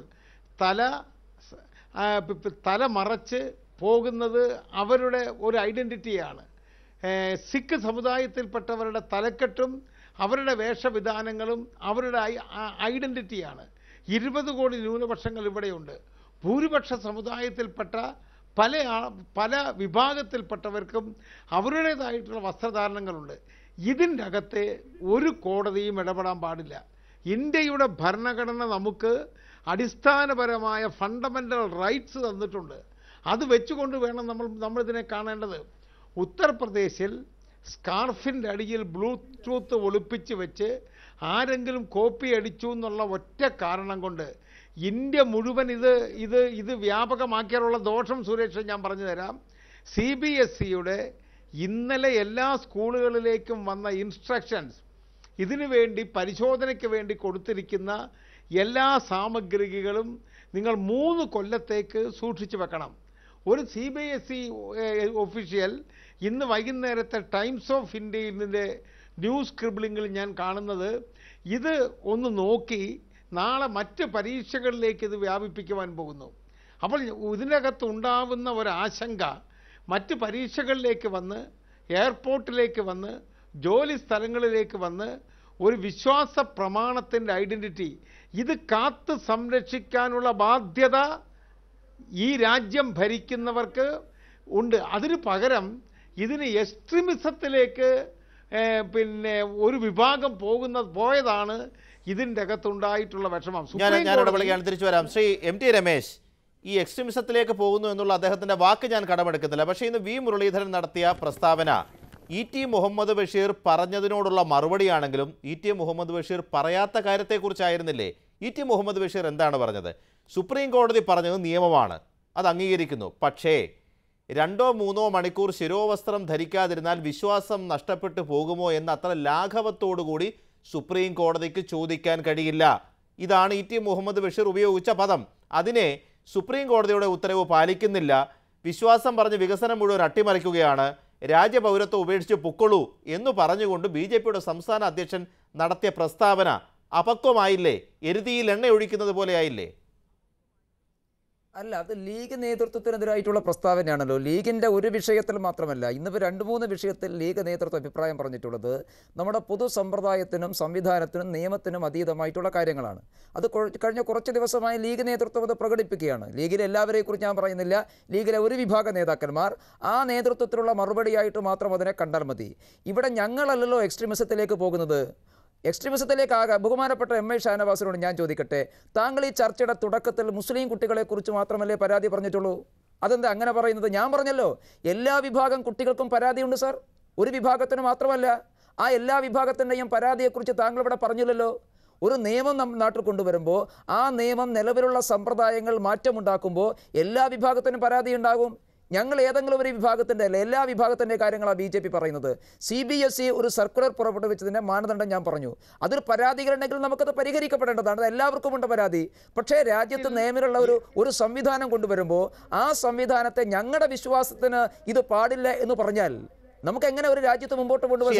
തല മറച്ച് പോകുന്നത് അവരുടെ ഒരു ഐഡൻറ്റിറ്റിയാണ്. സിഖ് സമുദായത്തിൽപ്പെട്ടവരുടെ തലക്കെട്ടും അവരുടെ വേഷവിധാനങ്ങളും അവരുടെ ഐഡൻറ്റിറ്റിയാണ്. 20 കോടി ന്യൂനപക്ഷങ്ങൾ ഇവിടെയുണ്ട്. ഭൂരിപക്ഷ സമുദായത്തിൽപ്പെട്ട പല വിഭാഗത്തിൽപ്പെട്ടവർക്കും അവരുടേതായിട്ടുള്ള വസ്ത്രധാരണങ്ങളുണ്ട്. ഇതിൻ്റെ അകത്ത് ഒരു കോടതിയും ഇടപെടാൻ പാടില്ല. ഇന്ത്യയുടെ ഭരണഘടന നമുക്ക് അടിസ്ഥാനപരമായ ഫണ്ടമെൻ്റൽ റൈറ്റ്സ് തന്നിട്ടുണ്ട്. അത് വെച്ചുകൊണ്ട് വേണം നമ്മളിതിനെ കാണേണ്ടത്. ഉത്തർപ്രദേശിൽ സ്കാർഫിൻ്റെ അടിയിൽ ബ്ലൂടൂത്ത് ഒളിപ്പിച്ച് വെച്ച് ആരെങ്കിലും കോപ്പി അടിച്ചു എന്നുള്ള ഒറ്റ കാരണം കൊണ്ട് ഇന്ത്യ മുഴുവൻ ഇത് വ്യാപകമാക്കിയാലുള്ള ദോഷം സുരേഷ് ഞാൻ പറഞ്ഞു തരാം. CBSEയുടെ ഇന്നലെ എല്ലാ സ്കൂളുകളിലേക്കും വന്ന ഇൻസ്ട്രക്ഷൻസ്, ഇതിനു വേണ്ടി പരിശോധനയ്ക്ക് വേണ്ടി കൊടുത്തിരിക്കുന്ന എല്ലാ സാമഗ്രികളും നിങ്ങൾ 3 കൊല്ലത്തേക്ക് സൂക്ഷിച്ചു വെക്കണം. ഒരു CBSE ഒഫീഷ്യൽ ഇന്ന് വൈകുന്നേരത്തെ ടൈംസ് ഓഫ് ഇന്ത്യയിലെ ന്യൂസ് സ്ക്രിബിളിങ്ങിൽ ഞാൻ കാണുന്നത്, ഇത് ഒന്ന് നോക്കി നാളെ മറ്റ് പരീക്ഷകളിലേക്ക് ഇത് വ്യാപിപ്പിക്കുവാൻ പോകുന്നു. അപ്പോൾ ഇതിനകത്ത് ഉണ്ടാവുന്ന ഒരാശങ്ക മറ്റ് പരീക്ഷകളിലേക്ക് വന്ന്, എയർപോർട്ടിലേക്ക് വന്ന്, ജോലി സ്ഥലങ്ങളിലേക്ക് വന്ന് ഒരു വിശ്വാസ പ്രമാണത്തിൻ്റെ ഐഡൻറ്റിറ്റി ഇത് കാത്ത് സംരക്ഷിക്കാനുള്ള ബാധ്യത ഈ രാജ്യം ഭരിക്കുന്നവർക്ക് ഉണ്ട്. അതിന് പകരം ഇതിന് എക്സ്ട്രീമിസത്തിലേക്ക് ഒരു വിഭാഗം പോയതാണ് ഇതിൻ്റെ അകത്തുണ്ടായിട്ടുള്ള വിഷമം. ഞാൻ തിരിച്ചു വരാം. ശ്രീ MT രമേശ്, ഈ എക്സ്ട്രീമിസത്തിലേക്ക് പോകുന്നു എന്നുള്ള അദ്ദേഹത്തിൻ്റെ വാക്ക് ഞാൻ കടമെടുക്കുന്നില്ല. പക്ഷേ ഇന്ന് V മുരളീധരൻ നടത്തിയ പ്രസ്താവന ET മുഹമ്മദ് ബഷീർ പറഞ്ഞതിനോടുള്ള മറുപടിയാണെങ്കിലും ET മുഹമ്മദ് ബഷീർ പറയാത്ത കാര്യത്തെക്കുറിച്ചായിരുന്നില്ലേ? ET മുഹമ്മദ് ബഷീർ എന്താണ് പറഞ്ഞത്? സുപ്രീം കോടതി പറഞ്ഞത് നിയമമാണ്, അത് അംഗീകരിക്കുന്നു. പക്ഷേ 2-3 മണിക്കൂർ ശിരോവസ്ത്രം ധരിക്കാതിരുന്നാൽ വിശ്വാസം നഷ്ടപ്പെട്ടു പോകുമോ എന്ന അത്ര ലാഘവത്തോടുകൂടി സുപ്രീം കോടതിക്ക് ചോദിക്കാൻ കഴിയില്ല. ഇതാണ് ET മുഹമ്മദ് ബഷീർ ഉപയോഗിച്ച പദം. അതിനെ സുപ്രീം കോടതിയുടെ ഉത്തരവ് പാലിക്കുന്നില്ല, വിശ്വാസം പറഞ്ഞ് വികസനം മുഴുവൻ അട്ടിമറിക്കുകയാണ്, രാജ്യപൗരത്വം ഉപേക്ഷിച്ച് പൊക്കൊള്ളൂ എന്ന് പറഞ്ഞുകൊണ്ട് BJPയുടെ സംസ്ഥാന അധ്യക്ഷൻ നടത്തിയ പ്രസ്താവന അപക്വമായില്ലേ? എരുതിയിൽ എണ്ണ ഒഴിക്കുന്നത് പോലെയായില്ലേ? അല്ല, അത് ലീഗ് നേതൃത്വത്തിനെതിരായിട്ടുള്ള പ്രസ്താവനയാണല്ലോ. ലീഗിൻ്റെ ഒരു വിഷയത്തിൽ മാത്രമല്ല, ഇന്നിപ്പോൾ 2-3 വിഷയത്തിൽ ലീഗ് നേതൃത്വം അഭിപ്രായം പറഞ്ഞിട്ടുള്ളത് നമ്മുടെ പൊതു സമ്പ്രദായത്തിനും സംവിധാനത്തിനും നിയമത്തിനും അതീതമായിട്ടുള്ള കാര്യങ്ങളാണ്. അത് കഴിഞ്ഞ കുറച്ച് ദിവസമായി ലീഗ് നേതൃത്വം അത് പ്രകടിപ്പിക്കുകയാണ്. ലീഗിലെ എല്ലാവരെയും കുറിച്ച് ഞാൻ പറയുന്നില്ല, ലീഗിലെ ഒരു വിഭാഗം നേതാക്കന്മാർ ആ നേതൃത്വത്തിലുള്ള മറുപടിയായിട്ട് മാത്രം അതിനെ കണ്ടാൽ മതി. ഇവിടെ ഞങ്ങളല്ലല്ലോ എക്സ്ട്രീമിസത്തിലേക്ക് പോകുന്നത്. എക്സ്ട്രീമിസത്തിലേക്കാകാം. ബഹുമാനപ്പെട്ട MI ഷാനവാസിനോട് ഞാൻ ചോദിക്കട്ടെ, താങ്കൾ ഈ ചർച്ചയുടെ തുടക്കത്തിൽ മുസ്ലിം കുട്ടികളെക്കുറിച്ച് മാത്രമല്ലേ പരാതി പറഞ്ഞിട്ടുള്ളൂ? അതെന്താ അങ്ങനെ പറയുന്നത്? ഞാൻ പറഞ്ഞല്ലോ, എല്ലാ വിഭാഗം കുട്ടികൾക്കും പരാതിയുണ്ട് സാർ, ഒരു വിഭാഗത്തിന് മാത്രമല്ല. ആ എല്ലാ വിഭാഗത്തിൻ്റെയും പരാതിയെക്കുറിച്ച് താങ്കൾ ഇവിടെ പറഞ്ഞില്ലല്ലോ. ഒരു നിയമം നാട്ടിൽ കൊണ്ടുവരുമ്പോൾ ആ നിയമം നിലവിലുള്ള സമ്പ്രദായങ്ങൾ മാറ്റമുണ്ടാക്കുമ്പോൾ എല്ലാ വിഭാഗത്തിനും പരാതി ഉണ്ടാകും. ഞങ്ങൾ ഏതെങ്കിലും ഒരു വിഭാഗത്തിൻ്റെ അല്ല, എല്ലാ വിഭാഗത്തിൻ്റെ കാര്യങ്ങളാണ് BJP പറയുന്നത്. CBSE ഒരു സർക്കുലർ പുറപ്പെടുവിച്ചതിൻ്റെ മാനദണ്ഡം ഞാൻ പറഞ്ഞു. അതൊരു പരാതികളുണ്ടെങ്കിൽ നമുക്കത് പരിഹരിക്കപ്പെടേണ്ടതാണ്. എല്ലാവർക്കും ഉണ്ട് പരാതി. പക്ഷേ രാജ്യത്ത് നിയമമുള്ള ഒരു സംവിധാനം കൊണ്ടുവരുമ്പോൾ ആ സംവിധാനത്തെ ഞങ്ങളുടെ വിശ്വാസത്തിന് ഇത് പാടില്ല എന്ന് പറഞ്ഞാൽ നമുക്ക് എങ്ങനെ ഒരു രാജ്യത്ത് മുമ്പോട്ട് കൊണ്ടുപോകാൻ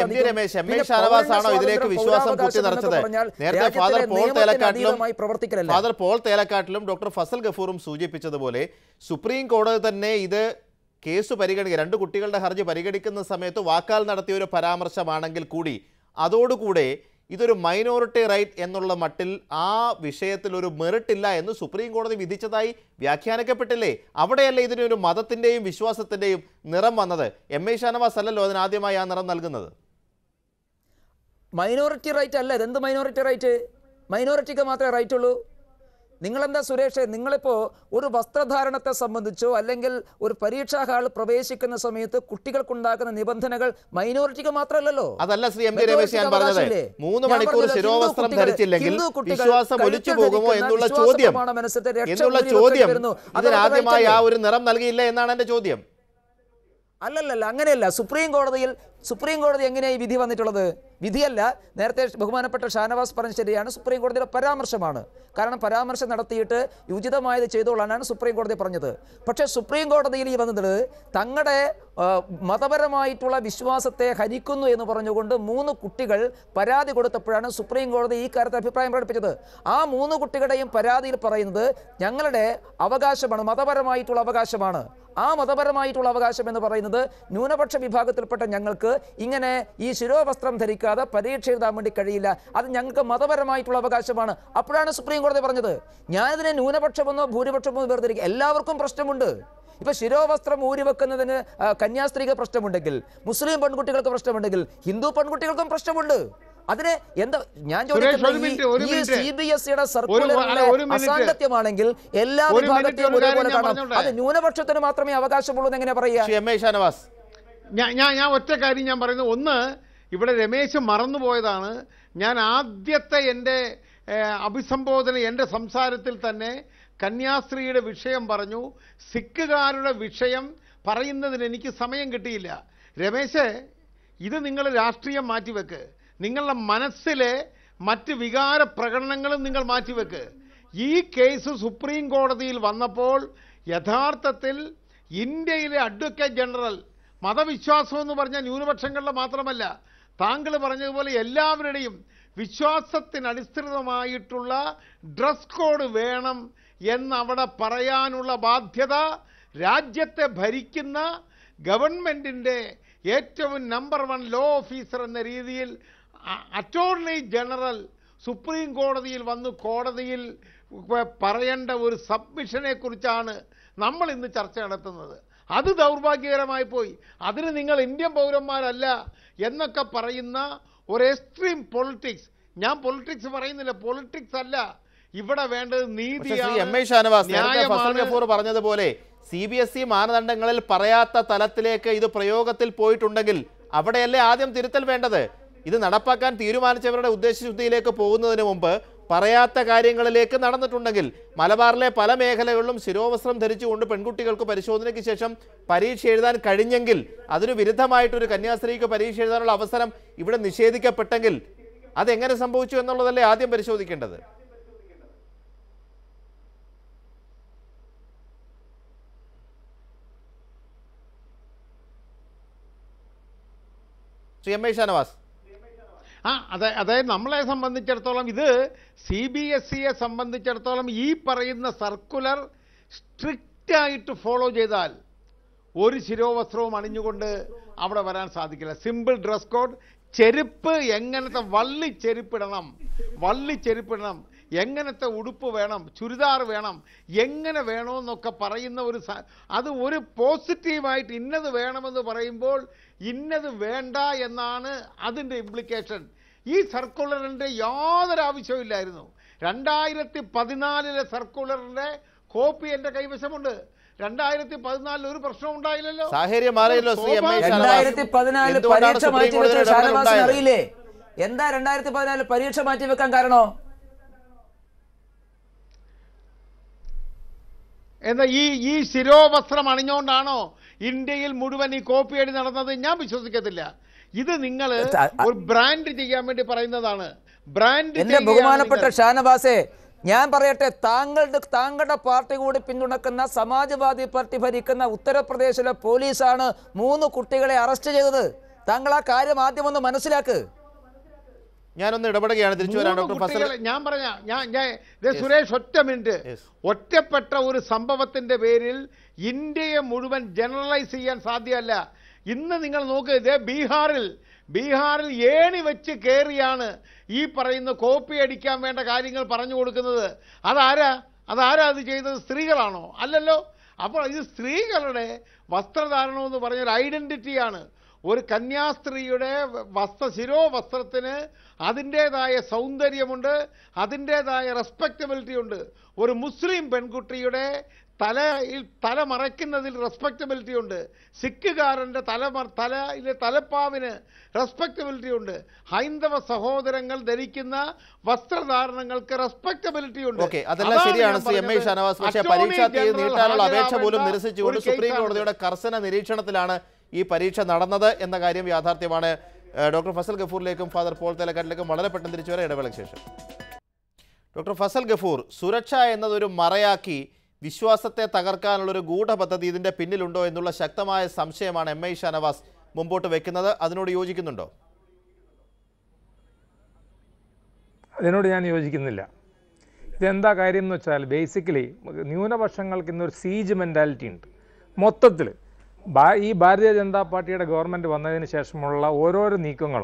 ഫാദർ പോൾ തേലക്കാട്ടിലും ഡോക്ടർ ഫസൽ ഗഫൂറും സൂചിപ്പിച്ചതുപോലെ സുപ്രീം കോടതി തന്നെ ഇത് കേസ് പരിഗണിക്കുക, 2 കുട്ടികളുടെ ഹർജി പരിഗണിക്കുന്ന സമയത്ത് വാക്കാൽ നടത്തിയ ഒരു പരാമർശമാണെങ്കിൽ കൂടി അതോടുകൂടെ ഇതൊരു മൈനോറിറ്റി റൈറ്റ് എന്നുള്ള മട്ടിൽ ആ വിഷയത്തിൽ ഒരു മെറിറ്റ് ഇല്ല എന്ന് സുപ്രീം കോടതി വിധിച്ചതായി വ്യാഖ്യാനിക്കപ്പെട്ടില്ലേ? അവിടെയല്ലേ ഇതിനൊരു മതത്തിൻ്റെയും വിശ്വാസത്തിൻ്റെയും നിറം വന്നത്? MI ഷാനവാസ് അല്ലല്ലോ അതിനാദ്യമായി ആ നിറം നൽകുന്നത്. മൈനോറിറ്റി റൈറ്റ് അല്ല. ഇതെന്ത് മൈനോറിറ്റി റൈറ്റ്? മൈനോറിറ്റിക്ക് മാത്രമേ റൈറ്റ് ഉള്ളൂ. നിങ്ങളെന്താ സുരേഷ്, നിങ്ങളിപ്പോൾ ഒരു വസ്ത്രധാരണത്തെ സംബന്ധിച്ചോ അല്ലെങ്കിൽ ഒരു പരീക്ഷാ ഹാൾ പ്രവേശിക്കുന്ന സമയത്ത് കുട്ടികൾക്കുണ്ടാക്കുന്ന നിബന്ധനകൾ മൈനോറിറ്റിക്ക് മാത്രമല്ലല്ലോ. അതല്ല ശ്രീ MT രമേശ്, ഞാൻ പറഞ്ഞത് 3 മണിക്കൂർ ശിരോവസ്ത്രം ധരിച്ചില്ലെങ്കിൽ വിശ്വാസം ഒലിച്ചു പോകുമോ എന്നുള്ള ചോദ്യം ഇതിനാദ്യമായി ആ ഒരു നിറം നൽകിയില്ല എന്നാണ് എൻ്റെ ചോദ്യം. അല്ലല്ല, അങ്ങനെയല്ല. സുപ്രീം കോടതി എങ്ങനെയായി വിധി വന്നിട്ടുള്ളത്? വിധിയല്ല. നേരത്തെ ബഹുമാനപ്പെട്ട ഷാനവാസ് പറഞ്ഞ ശരിയാണ്, സുപ്രീം കോടതിയുടെ പരാമർശമാണ്. കാരണം പരാമർശം നടത്തിയിട്ട് ഉചിതമായത് ചെയ്തോളാനാണ് സുപ്രീം കോടതി പറഞ്ഞത്. പക്ഷേ സുപ്രീം കോടതിയിൽ ഈ വന്നത് തങ്ങളുടെ മതപരമായിട്ടുള്ള വിശ്വാസത്തെ ഹനിക്കുന്നു എന്ന് പറഞ്ഞുകൊണ്ട് 3 കുട്ടികൾ പരാതി കൊടുത്തപ്പോഴാണ് സുപ്രീം കോടതി ഈ കാര്യത്തിൽ അഭിപ്രായം പ്രകടിപ്പിച്ചത്. ആ 3 കുട്ടികളുടെയും പരാതിയിൽ പറയുന്നത് ഞങ്ങളുടെ അവകാശമാണ്, മതപരമായിട്ടുള്ള അവകാശമാണ്. ആ മതപരമായിട്ടുള്ള അവകാശം എന്ന് പറയുന്നത് ന്യൂനപക്ഷ വിഭാഗത്തിൽപ്പെട്ട ഞങ്ങൾക്ക് ഇങ്ങനെ ഈ ശിരോവസ്ത്രം ധരിക്കാതെ പരീക്ഷ എഴുതാൻ വേണ്ടി കഴിയില്ല, അത് ഞങ്ങൾക്ക് മതപരമായിട്ടുള്ള അവകാശമാണ്. അപ്പോഴാണ് സുപ്രീം കോടതി പറഞ്ഞത് ഞാനിതിനെ ന്യൂനപക്ഷമെന്നോ ഭൂരിപക്ഷമോ വേർതിരിക്കുക, എല്ലാവർക്കും പ്രശ്നമുണ്ട്. ഇപ്പോൾ ശിരോവസ്ത്രം ഊരി വെക്കുന്നതിന് കന്യാസ്ത്രീക്ക് പ്രശ്നമുണ്ടെങ്കിൽ, മുസ്ലിം പെൺകുട്ടികൾക്ക് പ്രശ്നമുണ്ടെങ്കിൽ, ഹിന്ദു പെൺകുട്ടികൾക്കും പ്രശ്നമുണ്ട്. അതിന് എന്താ ഞാൻ ചോദിക്കുന്നത്, CBSEയുടെ സർക്കുലറിലെ അസാംഗത്യമാണെങ്കിൽ എല്ലാ വിഭാഗത്തെയും ഒരേപോലെ കാണണം. അത് ന്യൂനപക്ഷത്തിന് മാത്രമേ അവകാശമുള്ളൂ എന്ന് എങ്ങനെ പറയാ? ഞാൻ ഒറ്റ കാര്യം ഞാൻ പറയുന്നത്, ഒന്ന്, ഇവിടെ രമേശ് മറന്നുപോയതാണ്. ഞാൻ ആദ്യത്തെ എൻ്റെ അഭിസംബോധന, എൻ്റെ സംസാരത്തിൽ തന്നെ കന്യാസ്ത്രീയുടെ വിഷയം പറഞ്ഞു. സിഖുകാരുടെ വിഷയം പറയുന്നതിന് എനിക്ക് സമയം കിട്ടിയില്ല. രമേശ്, ഇത് നിങ്ങൾ രാഷ്ട്രീയം മാറ്റിവെക്ക്. നിങ്ങളുടെ മനസ്സിലെ മറ്റ് വികാര പ്രകടനങ്ങളും നിങ്ങൾ മാറ്റിവെക്ക്. ഈ കേസ് സുപ്രീം കോടതിയിൽ വന്നപ്പോൾ യഥാർത്ഥത്തിൽ ഇന്ത്യയിലെ അഡ്വക്കേറ്റ് ജനറൽ, മതവിശ്വാസം എന്ന് പറഞ്ഞാൽ ന്യൂനപക്ഷങ്ങളുടെ മാത്രമല്ല, താങ്കൾ പറഞ്ഞതുപോലെ എല്ലാവരുടെയും വിശ്വാസത്തിനടിസ്ഥാനമായിട്ടുള്ള ഡ്രസ് കോഡ് വേണം എന്നവിടെ പറയാനുള്ള ബാധ്യത രാജ്യത്തെ ഭരിക്കുന്ന ഗവൺമെൻറ്റിൻ്റെ ഏറ്റവും നമ്പർ 1 ലോ ഓഫീസർ എന്ന രീതിയിൽ അറ്റോർണി ജനറൽ സുപ്രീം കോടതിയിൽ വന്ന് കോടതിയിൽ പറയേണ്ട ഒരു സബ്മിഷനെ കുറിച്ചാണ് നമ്മൾ ഇന്ന് ചർച്ച നടത്തുന്നത്. അത് ദൗർഭാഗ്യകരമായി പോയി. അതിന് നിങ്ങൾ ഇന്ത്യൻ പൗരന്മാരല്ല എന്നൊക്കെ പറയുന്ന ഒരു എക്സ്ട്രീം പൊളിറ്റിക്സ്. ഞാൻ പൊളിറ്റിക്സ് പറയുന്നില്ല, പൊളിറ്റിക്സ് അല്ല ഇവിടെ വേണ്ടത്, നീതിയാണ്. പറഞ്ഞതുപോലെ CBSE മാനദണ്ഡങ്ങളിൽ പറയാത്ത തലത്തിലേക്ക് ഇത് പ്രയോഗത്തിൽ പോയിട്ടുണ്ടെങ്കിൽ അവിടെയല്ലേ ആദ്യം തിരുത്തൽ വേണ്ടത്? ഇത് നടപ്പാക്കാൻ തീരുമാനിച്ചവരുടെ ഉദ്ദേശശുദ്ധിയിലേക്ക് പോകുന്നതിന് മുമ്പ് പറയാത്ത കാര്യങ്ങളിലേക്ക് നടന്നിട്ടുണ്ടെങ്കിൽ, മലബാറിലെ പല മേഖലകളിലും ശിരോവസ്ത്രം ധരിച്ചുകൊണ്ട് പെൺകുട്ടികൾക്ക് പരിശോധനയ്ക്ക് ശേഷം പരീക്ഷ എഴുതാൻ കഴിഞ്ഞെങ്കിൽ, അതിനു വിരുദ്ധമായിട്ടൊരു കന്യാസ്ത്രീക്ക് പരീക്ഷ എഴുതാനുള്ള അവസരം ഇവിടെ നിഷേധിക്കപ്പെട്ടെങ്കിൽ അതെങ്ങനെ സംഭവിച്ചു എന്നുള്ളതല്ലേ ആദ്യം പരിശോധിക്കേണ്ടത്? ശ്രീ എം ഐ ഷാനവാസ്, അതായത് നമ്മളെ സംബന്ധിച്ചിടത്തോളം, ഇത് CBSEയെ സംബന്ധിച്ചിടത്തോളം ഈ പറയുന്ന സർക്കുലർ സ്ട്രിക്റ്റായിട്ട് ഫോളോ ചെയ്താൽ ഒരു ശിരോവസ്ത്രവും അണിഞ്ഞുകൊണ്ട് അവിടെ വരാൻ സാധിക്കില്ല. സിമ്പിൾ ഡ്രസ് കോഡ്, ചെരുപ്പ് എങ്ങനത്തെ വള്ളിച്ചെരുപ്പിടണം, എങ്ങനത്തെ ഉടുപ്പ് വേണം, ചുരിദാർ വേണം, എങ്ങനെ വേണമെന്നൊക്കെ പറയുന്ന അത് ഒരു പോസിറ്റീവായിട്ട് ഇന്നത് വേണമെന്ന് പറയുമ്പോൾ ഇന്നത് വേണ്ട എന്നാണ് അതിൻ്റെ ഇംപ്ലിക്കേഷൻ. ഈ സർക്കുലറിൻ്റെ യാതൊരു ആവശ്യമില്ലായിരുന്നു. 2014 സർക്കുലറിൻ്റെ കോപ്പി എൻ്റെ കൈവശമുണ്ട്. 2014 ഒരു പ്രശ്നം ഉണ്ടായില്ലല്ലോ. 2014 പരീക്ഷ മാറ്റിവെച്ച ഷാനവാസിന് അറിയില്ലേ? എന്താ 2014 പരീക്ഷ മാറ്റിവെക്കാൻ കാരണോ? എന്താ ഈ ശിരോവസ്ത്രം അണിഞ്ഞുകൊണ്ടാണോ ഇന്ത്യയിൽ മുഴുവൻ ഈ കോപ്പിയടി നടന്നത്? ഞാൻ വിശ്വസിക്കത്തില്ല. ഇത് നിങ്ങൾ ഒരു ബ്രാൻഡ് ചെയ്യാൻ വേണ്ടി പറയുന്നതാണ്. എന്റെ ബഹുമാനപ്പെട്ട ഷാനവാസേ, ഞാൻ പറയട്ടെ, താങ്കളുടെ പാർട്ടി കൂടി പിന്തുണക്കുന്ന സമാജ്വാദി പാർട്ടി ഭരിക്കുന്ന ഉത്തർപ്രദേശിലെ പോലീസാണ് 3 കുട്ടികളെ അറസ്റ്റ് ചെയ്തത്. താങ്കൾ ആ കാര്യം ആദ്യം ഒന്ന് മനസ്സിലാക്ക്. ഞാനൊന്ന് ഇടപെടുകയാണ്, തിരിച്ചു വരാൻ ഡോക്ടർ ഫസൽ. സുരേഷ്, ഒറ്റ മിനിറ്റ്. ഒറ്റപ്പെട്ട ഒരു സംഭവത്തിന്റെ പേരിൽ ഇന്ത്യയെ മുഴുവൻ ജനറലൈസ് ചെയ്യാൻ സാധ്യമല്ല. ഇന്ന് നിങ്ങൾ നോക്കുക, ബീഹാറിൽ ഏണി വെച്ച് കയറിയാണ് ഈ പറയുന്ന കോപ്പി അടിക്കാൻ വേണ്ട കാര്യങ്ങൾ പറഞ്ഞു കൊടുക്കുന്നത്. അതാരാ അത് ചെയ്തത്? സ്ത്രീകളാണോ? അല്ലല്ലോ. അപ്പോൾ ഇത് സ്ത്രീകളുടെ വസ്ത്രധാരണം എന്ന് പറഞ്ഞൊരു ഐഡന്റിറ്റിയാണ്. ഒരു കന്യാസ്ത്രീയുടെ ശിരോവസ്ത്രത്തിന് അതിൻ്റേതായ സൗന്ദര്യമുണ്ട്, അതിൻ്റേതായ റെസ്പെക്റ്റബിലിറ്റി ഉണ്ട്. ഒരു മുസ്ലിം പെൺകുട്ടിയുടെ തല മറയ്ക്കുന്നതിൽ റെസ്പെക്റ്റബിലിറ്റി ഉണ്ട്. സിഖുകാരൻ്റെ തലയിലെ തലപ്പാവിന് റെസ്പെക്റ്റബിലിറ്റി ഉണ്ട്. ഹൈന്ദവ സഹോദരങ്ങൾ ധരിക്കുന്ന വസ്ത്രധാരണങ്ങൾക്ക് റെസ്പെക്റ്റബിലിറ്റി ഉണ്ട്. അതെല്ലാം ശരിയാണ് ശ്രീ എം ഐ ഷാനവാസ്. പക്ഷേ പരീക്ഷാ തീയതി നീട്ടാനുള്ള അപേക്ഷ പോലും നിരസിച്ചുകൊണ്ട് സുപ്രീം കോടതിയുടെ കർശന നിരീക്ഷണത്തിലാണ് ഈ പരീക്ഷ നടന്നത് എന്ന കാര്യം യാഥാർത്ഥ്യമാണ്. ഡോക്ടർ ഫസൽ ഗഫൂറിലേക്കും ഫാദർ പോൾ തേലക്കാട്ടിലേക്കും വളരെ പെട്ടെന്ന് തിരിച്ചു വരാം ഇടവേളയ്ക്ക് ശേഷം. ഡോക്ടർ ഫസൽ ഗഫൂർ, സുരക്ഷ എന്നതൊരു മറയാക്കി വിശ്വാസത്തെ തകർക്കാനുള്ളൊരു ഗൂഢപദ്ധതി ഇതിൻ്റെ പിന്നിലുണ്ടോ എന്നുള്ള ശക്തമായ സംശയമാണ് എം ഐ ഷാനവാസ് മുമ്പോട്ട് വെക്കുന്നത്. അതിനോട് യോജിക്കുന്നുണ്ടോ? അതിനോട് ഞാൻ യോജിക്കുന്നില്ല. ഇതെന്താ കാര്യം എന്ന് വെച്ചാൽ, ബേസിക്കലി ന്യൂനപക്ഷങ്ങൾക്ക് ഇന്നൊരു സീജ് മെൻറ്റാലിറ്റി ഉണ്ട്. മൊത്തത്തിൽ ഈ ഭാരതീയ ജനതാ പാർട്ടിയുടെ ഗവൺമെൻറ് വന്നതിന് ശേഷമുള്ള ഓരോരോ നീക്കങ്ങളും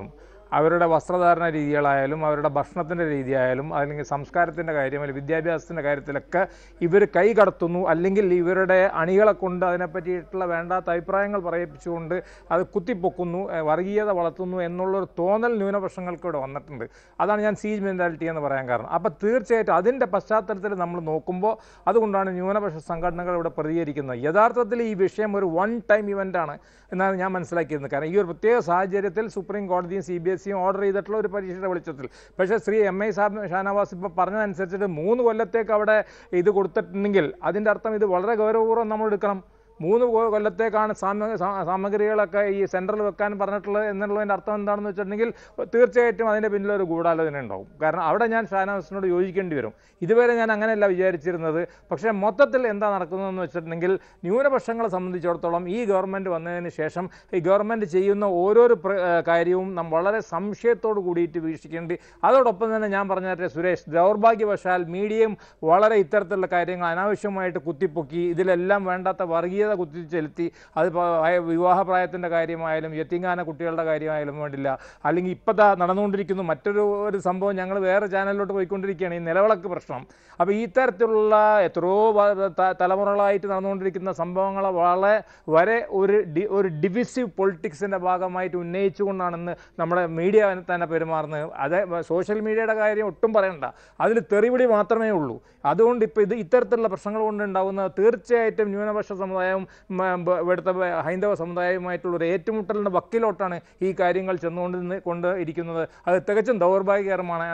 അവരുടെ വസ്ത്രധാരണ രീതികളായാലും അവരുടെ ഭക്ഷണത്തിൻ്റെ രീതിയായാലും അല്ലെങ്കിൽ സംസ്കാരത്തിൻ്റെ കാര്യം അല്ലെങ്കിൽ വിദ്യാഭ്യാസത്തിൻ്റെ കാര്യത്തിലൊക്കെ ഇവർ കൈ കടത്തുന്നു, അല്ലെങ്കിൽ ഇവരുടെ അണികളെ കൊണ്ട് അതിനെപ്പറ്റിയിട്ടുള്ള വേണ്ടാത്ത അഭിപ്രായങ്ങൾ പറയിപ്പിച്ചുകൊണ്ട് അത് കുത്തിപ്പൊക്കുന്നു, വർഗീയത വളർത്തുന്നു എന്നുള്ളൊരു തോന്നൽ ന്യൂനപക്ഷങ്ങൾക്ക് ഇവിടെ വന്നിട്ടുണ്ട്. അതാണ് ഞാൻ സീജ് മെൻറ്റാലിറ്റി എന്ന് പറയാൻ കാരണം. അപ്പോൾ തീർച്ചയായിട്ടും അതിൻ്റെ പശ്ചാത്തലത്തിൽ നമ്മൾ നോക്കുമ്പോൾ അതുകൊണ്ടാണ് ന്യൂനപക്ഷ സംഘടനകൾ ഇവിടെ പ്രതികരിക്കുന്നത്. യഥാർത്ഥത്തിൽ ഈ വിഷയം ഒരു വൺ ടൈം ഇവൻ്റാണ് എന്നാണ് ഞാൻ മനസ്സിലാക്കിയിരുന്നത്. കാരണം ഈ ഒരു പ്രത്യേക സാഹചര്യത്തിൽ സുപ്രീം കോടതിയും CBSE ഓർഡർ ചെയ്തിട്ടുള്ള ഒരു പരീക്ഷയുടെ വെളിച്ചത്തിൽ, പക്ഷേ ശ്രീ MI ഷാനവാസ് ഇപ്പോൾ പറഞ്ഞതനുസരിച്ചിട്ട് 3 കൊല്ലത്തേക്ക് അവിടെ ഇത് കൊടുത്തിട്ടുണ്ടെങ്കിൽ അതിൻ്റെ അർത്ഥം ഇത് വളരെ ഗൗരവപൂർവ്വം നമ്മൾ എടുക്കണം. 3 കൊല്ലത്തേക്കാണ് സാമഗ്രികളൊക്കെ ഈ സെൻറ്ററിൽ വെക്കാൻ പറഞ്ഞിട്ടുള്ളത് എന്നുള്ളതിൻ്റെ അർത്ഥം എന്താണെന്ന് വെച്ചിട്ടുണ്ടെങ്കിൽ തീർച്ചയായിട്ടും അതിൻ്റെ പിന്നിലൊരു ഗൂഢാലോചന ഉണ്ടാവും. കാരണം അവിടെ ഞാൻ ഷാനവാസിനോട് യോജിക്കേണ്ടി വരും. ഇതുവരെ ഞാൻ അങ്ങനെയല്ല വിചാരിച്ചിരുന്നത്. പക്ഷേ മൊത്തത്തിൽ എന്താ നടക്കുന്നതെന്ന് വെച്ചിട്ടുണ്ടെങ്കിൽ ന്യൂനപക്ഷങ്ങളെ സംബന്ധിച്ചിടത്തോളം ഈ ഗവൺമെൻറ് വന്നതിന് ശേഷം ഈ ഗവൺമെൻറ് ചെയ്യുന്ന ഓരോരോ കാര്യവും നാം വളരെ സംശയത്തോട് കൂടിയിട്ട് വീക്ഷിക്കേണ്ടി. അതോടൊപ്പം തന്നെ ഞാൻ പറഞ്ഞ സുരേഷ്, ദൗർഭാഗ്യവശാൽ മീഡിയയും വളരെ ഇത്തരത്തിലുള്ള കാര്യങ്ങൾ അനാവശ്യമായിട്ട് കുത്തിപ്പൊക്കി ഇതിലെല്ലാം വേണ്ടാത്ത വർഗീയ കുത്തിച്ചെലുത്തി. അത് വിവാഹപ്രായത്തിൻ്റെ കാര്യമായാലും യത്തീംഖാന കുട്ടികളുടെ കാര്യമായാലും വേണ്ടില്ല, അല്ലെങ്കിൽ ഇപ്പോഴത്തെ നടന്നുകൊണ്ടിരിക്കുന്നു മറ്റൊരു സംഭവം, ഞങ്ങൾ വേറെ ചാനലിലോട്ട് പോയിക്കൊണ്ടിരിക്കുകയാണ്, ഈ നിലവിളക്ക് പ്രശ്നം. അപ്പോൾ ഈ തരത്തിലുള്ള എത്രയോ തലമുറകളായിട്ട് നടന്നുകൊണ്ടിരിക്കുന്ന സംഭവങ്ങളെ വളരെ ഒരു ഡിവിസീവ് പൊളിറ്റിക്സിൻ്റെ ഭാഗമായിട്ട് ഉന്നയിച്ചുകൊണ്ടാണെന്ന് നമ്മുടെ മീഡിയ തന്നെ പെരുമാറുന്നത്. അത് സോഷ്യൽ മീഡിയയുടെ കാര്യം ഒട്ടും പറയണ്ട, അതിൽ തെറിവിടി മാത്രമേ ഉള്ളൂ. അതുകൊണ്ട് ഇപ്പോൾ ഇത്തരത്തിലുള്ള പ്രശ്നങ്ങൾ കൊണ്ടുണ്ടാകുന്ന തീർച്ചയായിട്ടും ന്യൂനപക്ഷ സമുദായവും ഇവിടുത്തെ ഹൈന്ദവ സമുദായവുമായിട്ടുള്ളൊരു ഏറ്റുമുട്ടലിൻ്റെ വക്കിലോട്ടാണ് ഈ കാര്യങ്ങൾ കൊണ്ടിരിക്കുന്നത്. അത് തികച്ചും ദൗർഭാഗ്യകരമാണ്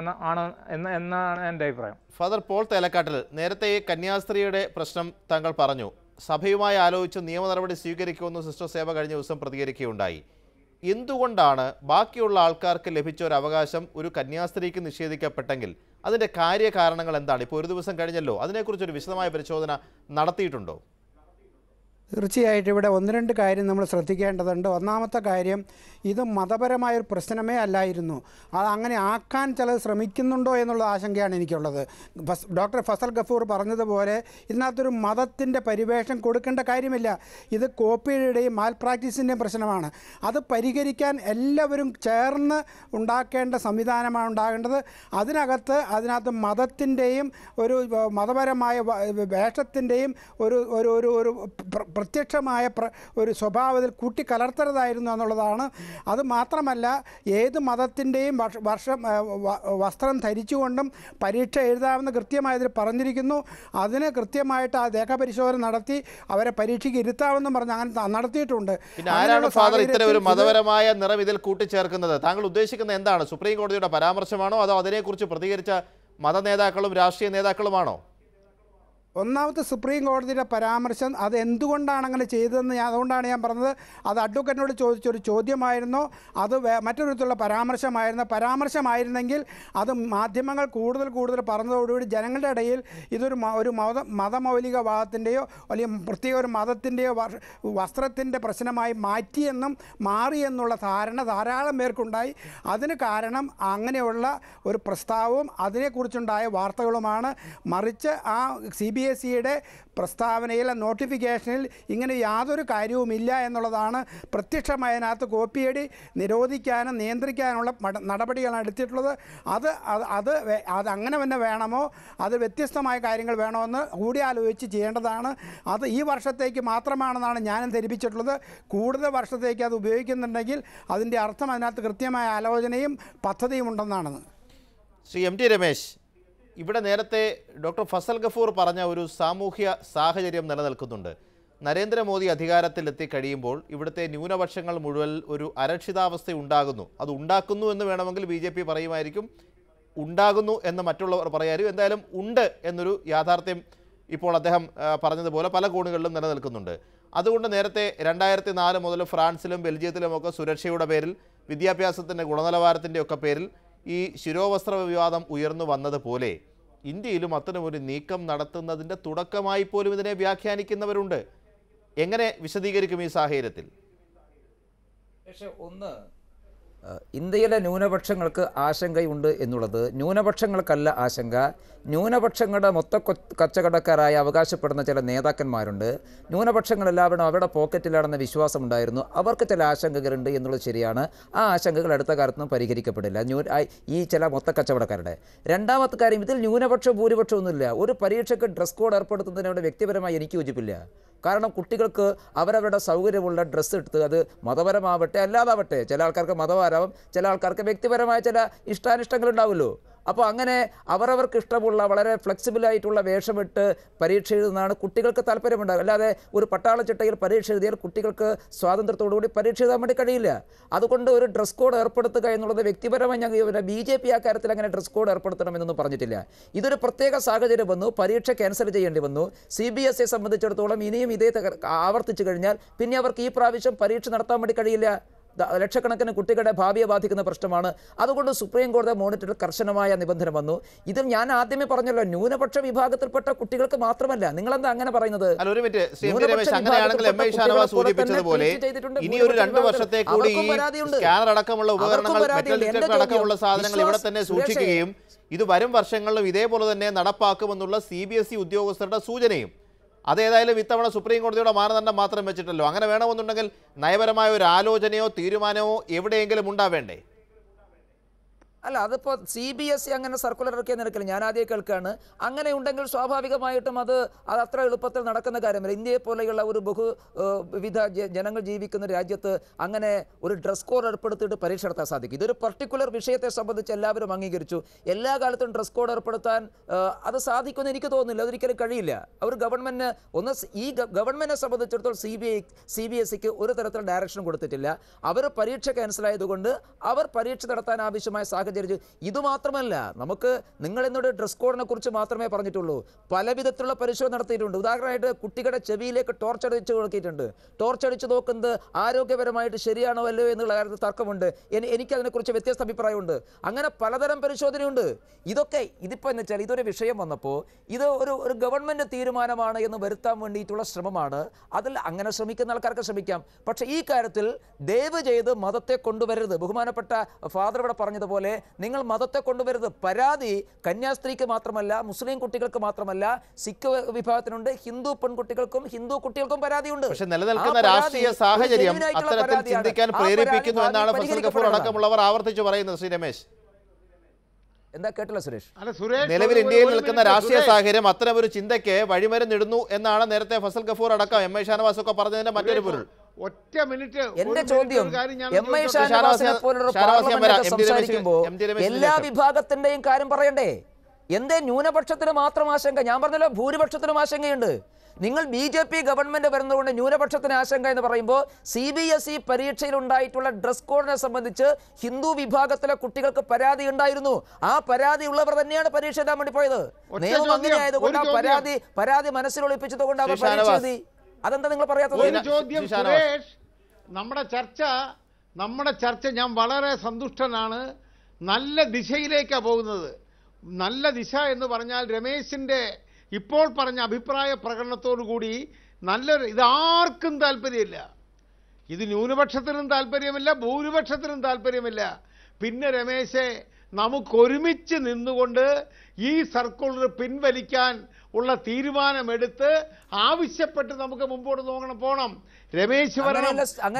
എന്നാണ് എൻ്റെ അഭിപ്രായം. ഫാദർ പോൾ തേലക്കാട്ടിൽ, നേരത്തെ ഈ കന്യാസ്ത്രീയുടെ പ്രശ്നം താങ്കൾ പറഞ്ഞു, സഭയുമായി ആലോചിച്ച് നിയമ നടപടി സ്വീകരിക്കുമെന്ന് സിസ്റ്റർ സേവ കഴിഞ്ഞ ദിവസം പ്രതികരിക്കുകയുണ്ടായി. എന്തുകൊണ്ടാണ് ബാക്കിയുള്ള ആൾക്കാർക്ക് ലഭിച്ച ഒരു അവകാശം ഒരു കന്യാസ്ത്രീക്ക് നിഷേധിക്കപ്പെട്ടെങ്കിൽ അതിൻ്റെ കാര്യകാരണങ്ങൾ എന്താണ്? ഇപ്പോൾ ഒരു ദിവസം കഴിഞ്ഞല്ലോ, അതിനെക്കുറിച്ചൊരു വിശദമായ പരിശോധന നടത്തിയിട്ടുണ്ടോ? തീർച്ചയായിട്ടും ഇവിടെ 1-2 കാര്യം നമ്മൾ ശ്രദ്ധിക്കേണ്ടതുണ്ട്. ഒന്നാമത്തെ കാര്യം, ഇത് മതപരമായൊരു പ്രശ്നമേ അല്ലായിരുന്നു. അത് അങ്ങനെ ആക്കാൻ ചിലത് ശ്രമിക്കുന്നുണ്ടോ എന്നുള്ള ആശങ്കയാണ് എനിക്കുള്ളത്. ഡോക്ടർ ഫസൽ ഗഫൂർ പറഞ്ഞതുപോലെ ഇതിനകത്തൊരു മതത്തിൻ്റെ പരിവേഷം കൊടുക്കേണ്ട കാര്യമില്ല. ഇത് കോപ്പിയുടെയും മാൽ പ്രാക്ടീസിൻ്റെയും പ്രശ്നമാണ്. അത് പരിഹരിക്കാൻ എല്ലാവരും ചേർന്ന് ഉണ്ടാക്കേണ്ട സംവിധാനമാണ് ഉണ്ടാകേണ്ടത്. അതിനകത്ത് മതത്തിൻ്റെയും ഒരു മതപരമായ വേഷത്തിൻ്റെയും ഒരു പ്രത്യക്ഷമായ ഒരു സ്വഭാവത്തിൽ കൂട്ടിക്കലർത്തരുതായിരുന്നു എന്നുള്ളതാണ്. അതുമാത്രമല്ല, ഏത് മതത്തിൻ്റെയും വസ്ത്രം ധരിച്ചുകൊണ്ടും പരീക്ഷ എഴുതാമെന്ന് കൃത്യമായതിൽ പറഞ്ഞിരിക്കുന്നു. അതിന് കൃത്യമായിട്ട് ആ ദേഹപരിശോധന നടത്തി അവരെ പരീക്ഷയ്ക്ക് ഇരുത്താമെന്നും പറഞ്ഞ് അങ്ങനെ നടത്തിയിട്ടുണ്ട്. പിന്നെ ആരാണ് ഫാദർ ഇത്തരം ഒരു മതപരമായ നിറം ഇതിൽ കൂട്ടിച്ചേർക്കുന്നത്? താങ്കൾ ഉദ്ദേശിക്കുന്നത് എന്താണ്? സുപ്രീം കോടതിയുടെ പരാമർശമാണോ അതോ അതിനെക്കുറിച്ച് പ്രതികരിച്ച മത നേതാക്കളും രാഷ്ട്രീയ നേതാക്കളുമാണോ? ഒന്നാമത്തെ സുപ്രീം കോടതിയുടെ പരാമർശം അത് എന്തുകൊണ്ടാണ് അങ്ങനെ ചെയ്തതെന്ന് അതുകൊണ്ടാണ് ഞാൻ പറഞ്ഞത്. അത് അഡ്വക്കേറ്റിനോട് ചോദിച്ചൊരു ചോദ്യമായിരുന്നോ അത് മറ്റൊരു വിധത്തിലുള്ള പരാമർശമായിരുന്നെങ്കിൽ അത് മാധ്യമങ്ങൾ കൂടുതൽ പറഞ്ഞതോടുകൂടി ജനങ്ങളുടെ ഇടയിൽ ഇതൊരു മതമൗലികവാദത്തിൻ്റെയോ അല്ലെങ്കിൽ പ്രത്യേക ഒരു മതത്തിൻ്റെയോ വസ്ത്രത്തിൻ്റെ പ്രശ്നമായി മാറിയെന്നുള്ള ധാരണ ധാരാളം പേർക്കുണ്ടായി. അതിന് കാരണം അങ്ങനെയുള്ള ഒരു പ്രസ്താവവും അതിനെക്കുറിച്ചുണ്ടായ വാർത്തകളുമാണ്. മറിച്ച് ആ CBSEയുടെ പ്രസ്താവനയിൽ നോട്ടിഫിക്കേഷനിൽ ഇങ്ങനെ യാതൊരു കാര്യവുമില്ല എന്നുള്ളതാണ് പ്രത്യക്ഷമായതിനകത്ത് കോപ്പിയടി നിരോധിക്കാനും നിയന്ത്രിക്കാനുള്ള നടപടികളാണ് എടുത്തിട്ടുള്ളത്. അത് അങ്ങനെ തന്നെ വേണമോ അത് വ്യത്യസ്തമായ കാര്യങ്ങൾ വേണമെന്ന് കൂടിയാലോചിച്ച് ചെയ്യേണ്ടതാണ്. അത് ഈ വർഷത്തേക്ക് മാത്രമാണെന്നാണ് ഞാനും ധരിപ്പിച്ചിട്ടുള്ളത്. കൂടുതൽ വർഷത്തേക്ക് അത് ഉപയോഗിക്കുന്നുണ്ടെങ്കിൽ അതിൻ്റെ അർത്ഥം അതിനകത്ത് കൃത്യമായ ആലോചനയും പദ്ധതിയും ഉണ്ടെന്നാണ്. ശ്രീ MT രമേശ്, ഇവിടെ നേരത്തെ ഡോക്ടർ ഫസൽ ഗഫൂർ പറഞ്ഞ ഒരു സാമൂഹ്യ സാഹചര്യം നിലനിൽക്കുന്നുണ്ട്. നരേന്ദ്രമോദി അധികാരത്തിലെത്തി കഴിയുമ്പോൾ ഇവിടുത്തെ ന്യൂനപക്ഷങ്ങൾ മുഴുവൻ ഒരു അരക്ഷിതാവസ്ഥ ഉണ്ടാകുന്നു. അത് ഉണ്ടാക്കുന്നു എന്ന് വേണമെങ്കിൽ BJP പറയുമായിരിക്കും, ഉണ്ടാകുന്നു എന്ന് മറ്റുള്ളവർ പറയാനും, എന്തായാലും ഉണ്ട് എന്നൊരു യാഥാർത്ഥ്യം ഇപ്പോൾ അദ്ദേഹം പറഞ്ഞതുപോലെ പല കോണുകളിലും നിലനിൽക്കുന്നുണ്ട്. അതുകൊണ്ട് നേരത്തെ 2004 മുതൽ ഫ്രാൻസിലും ബെൽജിയത്തിലുമൊക്കെ സുരക്ഷയുടെ പേരിൽ, വിദ്യാഭ്യാസത്തിൻ്റെ ഗുണനിലവാരത്തിൻ്റെ ഒക്കെ പേരിൽ ഈ ശിരോവസ്ത്ര വിവാദം ഉയർന്നു വന്നതുപോലെ ഇന്ത്യയിലും അത്തരമൊരു നീക്കം നടത്തുന്നതിൻ്റെ തുടക്കമായി പോലും ഇതിനെ വ്യാഖ്യാനിക്കുന്നവരുണ്ട്. എങ്ങനെ വിശദീകരിക്കും ഈ സാഹചര്യത്തിൽ? പക്ഷേ ഒന്ന്, ഇന്ത്യയിലെ ന്യൂനപക്ഷങ്ങൾക്ക് ആശങ്കയുണ്ട് എന്നുള്ളത് ന്യൂനപക്ഷങ്ങൾക്കല്ല ആശങ്ക. ന്യൂനപക്ഷങ്ങളുടെ കച്ചവടക്കാരായി അവകാശപ്പെടുന്ന ചില നേതാക്കന്മാരുണ്ട്. ന്യൂനപക്ഷങ്ങളെല്ലാവരും അവരുടെ പോക്കറ്റിലാണെന്ന വിശ്വാസമുണ്ടായിരുന്നു. അവർക്ക് ചില ആശങ്കകളുണ്ട് എന്നുള്ളത് ശരിയാണ്. ആ ആശങ്കകൾ അടുത്ത കാലത്തൊന്നും പരിഹരിക്കപ്പെടില്ല ഈ ചില കച്ചവടക്കാരുടെ. രണ്ടാമത്തെ കാര്യം, ഇതിൽ ന്യൂനപക്ഷം ഭൂരിപക്ഷമൊന്നുമില്ല. ഒരു പരീക്ഷയ്ക്ക് ഡ്രസ് കോഡ് ഏർപ്പെടുത്തുന്നതിനോട് വ്യക്തിപരമായി എനിക്ക് യോജിപ്പില്ല. കാരണം കുട്ടികൾക്ക് അവരവരുടെ സൗകര്യമുള്ള ഡ്രസ്സ് എടുത്ത്, അത് മതപരമാവട്ടെ അല്ലാതാവട്ടെ, ചില ആൾക്കാർക്ക് മതപരമാവും, ചില ആൾക്കാർക്ക് വ്യക്തിപരമായ ചില ഇഷ്ടാനിഷ്ടങ്ങളുണ്ടാവുമല്ലോ. അപ്പോൾ അങ്ങനെ അവരവർക്ക് ഇഷ്ടമുള്ള വളരെ ഫ്ലെക്സിബിളായിട്ടുള്ള വേഷമിട്ട് പരീക്ഷ എഴുതുന്നതാണ് കുട്ടികൾക്ക് താല്പര്യമുണ്ടാകും. അല്ലാതെ ഒരു പട്ടാളച്ചിട്ടയിൽ പരീക്ഷ എഴുതിയാൽ കുട്ടികൾക്ക് സ്വാതന്ത്ര്യത്തോടുകൂടി പരീക്ഷ എഴുതാൻ വേണ്ടി കഴിയില്ല. അതുകൊണ്ട് ഒരു ഡ്രസ് കോഡ് ഏർപ്പെടുത്തുക എന്നുള്ളത് വ്യക്തിപരമായി BJP ആ കാര്യത്തിൽ അങ്ങനെ ഡ്രസ് കോഡ് ഏർപ്പെടുത്തണമെന്നൊന്നും പറഞ്ഞിട്ടില്ല. ഇതൊരു പ്രത്യേക സാഹചര്യം വന്നു, പരീക്ഷ ക്യാൻസൽ ചെയ്യേണ്ടി വന്നു. CBSE സംബന്ധിച്ചിടത്തോളം ഇനിയും ഇതേ ആവർത്തിച്ചു കഴിഞ്ഞാൽ പിന്നെ അവർക്ക് ഈ പ്രാവശ്യം പരീക്ഷ നടത്താൻ വേണ്ടി കഴിയില്ല. ലക്ഷക്കണക്കിന് കുട്ടികളുടെ ഭാവിയെ ബാധിക്കുന്ന പ്രശ്നമാണ്. അതുകൊണ്ട് സുപ്രീം കോടതി മോണിറ്ററിൽ കർശനമായ നിബന്ധന വന്നു. ഇത് ഞാൻ ആദ്യമേ പറഞ്ഞല്ലോ, ന്യൂനപക്ഷ വിഭാഗത്തിൽപ്പെട്ട കുട്ടികൾക്ക് മാത്രമല്ല. നിങ്ങളെന്താ അങ്ങനെ പറയുന്നത്? ഇനി ഒരു 2 വർഷത്തെ കൂടി സ്കാനർ അടക്കമുള്ള ഉപകരണങ്ങൾ, അടക്കമുള്ള സാധനങ്ങൾ ഇവിടെ തന്നെ സൂക്ഷിക്കുകയും ഇത് വരും വർഷങ്ങളിലും ഇതേപോലെ തന്നെ നടപ്പാക്കുമെന്നുള്ള CBSE ഉദ്യോഗസ്ഥരുടെ സൂചനയും. അതേതായാലും ഇത്തവണ സുപ്രീം കോടതിയുടെ മാനദണ്ഡം മാത്രം വെച്ചിട്ടല്ലോ. അങ്ങനെ വേണമെന്നുണ്ടെങ്കിൽ നയപരമായ ഒരു ആലോചനയോ തീരുമാനമോ എവിടെയെങ്കിലും ഉണ്ടാവേണ്ടേ? അല്ല, അതിപ്പോൾ CBSE അങ്ങനെ സർക്കുലർ ഇറക്കിയ നിരക്കില്ല, ഞാൻ ആദ്യം കേൾക്കുകയാണ്. അങ്ങനെ ഉണ്ടെങ്കിൽ സ്വാഭാവികമായിട്ടും അത് അത്ര എളുപ്പത്തിൽ നടക്കുന്ന കാര്യമല്ല. ഇന്ത്യയെ പോലെയുള്ള ഒരു ബഹുവിധ ജനങ്ങൾ ജീവിക്കുന്ന രാജ്യത്ത് അങ്ങനെ ഒരു ഡ്രസ് കോഡ് ഏർപ്പെടുത്തിയിട്ട് പരീക്ഷ നടത്താൻ സാധിക്കും. ഇതൊരു പർട്ടിക്കുലർ വിഷയത്തെ സംബന്ധിച്ച് എല്ലാവരും അംഗീകരിച്ചു. എല്ലാ കാലത്തും ഡ്രസ് കോഡ് ഏർപ്പെടുത്താൻ അത് സാധിക്കുമെന്ന് എനിക്ക് തോന്നുന്നില്ല. അതൊരിക്കലും കഴിയില്ല. ഒരു ഗവൺമെൻറ് ഈ ഗവൺമെൻറ്റിനെ സംബന്ധിച്ചിടത്തോളം CBSEക്ക് ഒരു തരത്തിലുള്ള ഡയറക്ഷൻ കൊടുത്തിട്ടില്ല. അവർ പരീക്ഷ ക്യാൻസലായതുകൊണ്ട് അവർ പരീക്ഷ നടത്താൻ ആവശ്യമായ സാഹചര്യം. ഇതുമാത്രമല്ല, നമുക്ക് നിങ്ങൾ എന്നോട് ഡ്രസ് കോഡിനെ കുറിച്ച് മാത്രമേ പറഞ്ഞിട്ടുള്ളൂ. പല വിധത്തിലുള്ള പരിശോധന നടത്തിയിട്ടുണ്ട്. ഉദാഹരണമായിട്ട് കുട്ടികളുടെ ചെവിയിലേക്ക് ടോർച്ച് അടിച്ച് നോക്കിയിട്ടുണ്ട്. ടോർച്ച് അടിച്ച് നോക്കുന്നത് ആരോഗ്യപരമായിട്ട് ശരിയാണോ അല്ലയോ എന്നുള്ള കാര്യത്തിൽ തർക്കമുണ്ട്. എനിക്കതിനെക്കുറിച്ച് വ്യത്യസ്ത അഭിപ്രായമുണ്ട്. അങ്ങനെ പലതരം പരിശോധനയുണ്ട്. ഇതിപ്പോൾ എന്ന് വെച്ചാൽ ഇതൊരു വിഷയം വന്നപ്പോൾ ഇത് ഒരു ഗവൺമെൻറ് തീരുമാനമാണ് എന്ന് വരുത്താൻ വേണ്ടിയിട്ടുള്ള ശ്രമമാണ്. അതിൽ അങ്ങനെ ശ്രമിക്കുന്ന ആൾക്കാർക്ക് ശ്രമിക്കാം. പക്ഷേ ഈ കാര്യത്തിൽ ദയവ് ചെയ്ത് മതത്തെ കൊണ്ടുവരരുത്. ബഹുമാനപ്പെട്ട ഫാദർ ഇവിടെ പറഞ്ഞതുപോലെ നിങ്ങൾ മതത്തെ കൊണ്ടുവരുന്നത്. പരാതി കന്യാസ്ത്രീക്ക് മാത്രമല്ല, മുസ്ലിം കുട്ടികൾക്ക് മാത്രമല്ല, സിഖ് വിഭാഗത്തിനുണ്ട്, ഹിന്ദു പെൺകുട്ടികൾക്കും ഹിന്ദു കുട്ടികൾക്കും പരാതിയുണ്ട്. പക്ഷേ നിലനിൽക്കുന്ന രാഷ്ട്രീയ സാഹചര്യം അത്തരത്തിൽ ചിന്തിക്കാൻ പ്രേരിപ്പിക്കുന്നു എന്നാണ് ഫസൽ ഗഫൂർ അടക്കമുള്ളവർ ആവർത്തിച്ചു പറയുന്നത്. ശ്രീ രമേശ്, എന്താ കേട്ടില്ല സുരേഷ്? നിലവിൽ ഇന്ത്യയിൽ നിൽക്കുന്ന രാഷ്ട്രീയ സാഹചര്യം അത്തരം ഒരു ചിന്തയ്ക്ക് വഴിമരുന്നിടുന്നു എന്നാണ് നേരത്തെ ഫസൽ ഗഫൂർ അടക്കം MI ഷാനവാസ് ഒക്കെ പറഞ്ഞതിന്റെ മറ്റൊരു പൊരുൾ. ഒറ്റ മിനിറ്റ്, എന്റെ ചോദ്യം, MI ഷാനവാസിനെ പോലുള്ള സംസാരിക്കുമ്പോൾ എല്ലാ വിഭാഗത്തിന്റെയും കാര്യം പറയണ്ടേ? എന്തേ ന്യൂനപക്ഷത്തിന് മാത്രം ആശങ്ക? ഞാൻ പറഞ്ഞല്ലോ, ഭൂരിപക്ഷത്തിനും ആശങ്കയുണ്ട്. നിങ്ങൾ BJP ഗവൺമെന്റ് വരുന്നതുകൊണ്ട് ന്യൂനപക്ഷത്തിന് ആശങ്ക എന്ന് പറയുമ്പോൾ CBSE പരീക്ഷയിൽ ഉണ്ടായിട്ടുള്ള ഡ്രസ് കോഡിനെ സംബന്ധിച്ച് ഹിന്ദു വിഭാഗത്തിലെ കുട്ടികൾക്ക് പരാതി ഉണ്ടായിരുന്നു. ആ പരാതി ഉള്ളവർ തന്നെയാണ് പരീക്ഷ എഴുതാൻ വേണ്ടി പോയത്. നിയമം അങ്ങനെ ആയതുകൊണ്ട് ആ പരാതി മനസ്സിലൊളിപ്പിച്ചത് കൊണ്ട് അവർ പരീക്ഷ എഴുതി. അതെന്താ നിങ്ങൾ പറയാത്തത്? ഒരു ചോദ്യം സുരേഷ്, നമ്മുടെ ചർച്ച ഞാൻ വളരെ സന്തുഷ്ടനാണ്. നല്ല ദിശയിലേക്കാണ് പോകുന്നത്. നല്ല ദിശ എന്ന് പറഞ്ഞാൽ രമേശിൻ്റെ ഇപ്പോൾ പറഞ്ഞ അഭിപ്രായ പ്രകടനത്തോടു കൂടി നല്ലൊരു, ഇതാർക്കും താല്പര്യമില്ല. ഇത് ന്യൂനപക്ഷത്തിനും താല്പര്യമില്ല, ഭൂരിപക്ഷത്തിനും താല്പര്യമില്ല. പിന്നെ രമേശെ, നമുക്കൊരുമിച്ച് നിന്നുകൊണ്ട് ഈ സർക്കുലർ പിൻവലിക്കാൻ ഉള്ള തീരുമാനമെടുത്ത് ആവശ്യപ്പെട്ട് നമുക്ക് മുമ്പോട്ട് പോകണം. രമേശ് വരണം,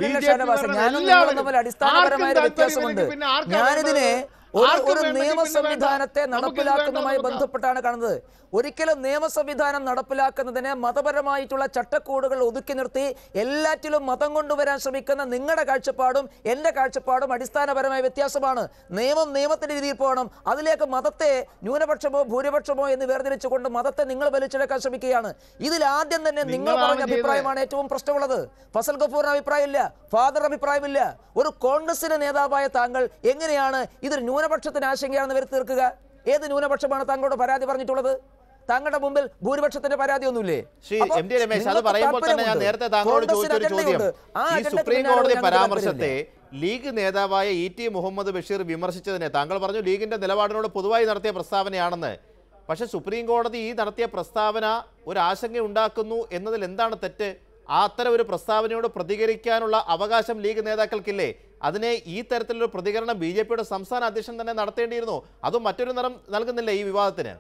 ഒരു നിയമ സംവിധാനത്തെ നടപ്പിലാക്കുന്നതുമായി ബന്ധപ്പെട്ടാണ് കാണുന്നത്. ഒരിക്കലും നിയമ സംവിധാനം നടപ്പിലാക്കുന്നതിന് മതപരമായിട്ടുള്ള ചട്ടക്കൂടുകൾ ഒതുക്കി നിർത്തി എല്ലാറ്റിലും മതം കൊണ്ടുവരാൻ ശ്രമിക്കുന്ന നിങ്ങളുടെ കാഴ്ചപ്പാടും എൻ്റെ കാഴ്ചപ്പാടും അടിസ്ഥാനപരമായ വ്യത്യാസമാണ്. നിയമത്തിന്റെ രീതിയിൽ പോകണം. അതിലേക്ക് മതത്തെ ന്യൂനപക്ഷമോ ഭൂരിപക്ഷമോ എന്ന് വേർതിരിച്ചുകൊണ്ട് മതത്തെ നിങ്ങൾ വലിച്ചെടുക്കാൻ ശ്രമിക്കുകയാണ്. ഇതിൽ ആദ്യം തന്നെ നിങ്ങൾ പറഞ്ഞ അഭിപ്രായമാണ് ഏറ്റവും പ്രശ്നമുള്ളത്. ഫസൽ ഗഫൂറിന് അഭിപ്രായമില്ല, ഫാദർ അഭിപ്രായമില്ല. ഒരു കോൺഗ്രസിന്റെ നേതാവായ താങ്കൾ എങ്ങനെയാണ് ഇതൊരു ന്യൂനപക്ഷത്തിന് ആശങ്കയാണെന്ന് വരുത്തി തീർക്കുക? ഏത് ന്യൂനപക്ഷമാണ് താങ്കളോട് പരാതി പറഞ്ഞിട്ടുള്ളത്? താങ്കളുടെ മുമ്പിൽ ഭൂരിപക്ഷത്തിന്റെ പരാതി ഒന്നുമില്ലേ? അത് പറയുമ്പോൾ തന്നെ ഞാൻ നേരത്തെ താങ്കളോട് ചോദിച്ചൊരു ചോദ്യം, ഈ സുപ്രീം കോടതി പരാമർശത്തെ ലീഗ് നേതാവായ ET മുഹമ്മദ് ബഷീർ വിമർശിച്ചതിനെ താങ്കൾ പറഞ്ഞു ലീഗിന്റെ നിലപാടിനോട് പൊതുവായി നടത്തിയ പ്രസ്താവനയാണെന്ന്. പക്ഷേ സുപ്രീം കോടതി ഈ നടത്തിയ പ്രസ്താവന ഒരു ആശങ്ക ഉണ്ടാക്കുന്നു എന്നതിൽ എന്താണ് തെറ്റ്? അത്തരം ഒരു പ്രസ്താവനയോട് പ്രതികരിക്കാനുള്ള അവകാശം ലീഗ് നേതാക്കൾക്കില്ലേ? അതിനെ ഈ തരത്തിലൊരു പ്രതികരണം BJPയുടെ സംസ്ഥാന അധ്യക്ഷൻ തന്നെ നടത്തേണ്ടിയിരുന്നു. അതും മറ്റൊരു നിറം നൽകുന്നില്ല ഈ വിവാദത്തിന്.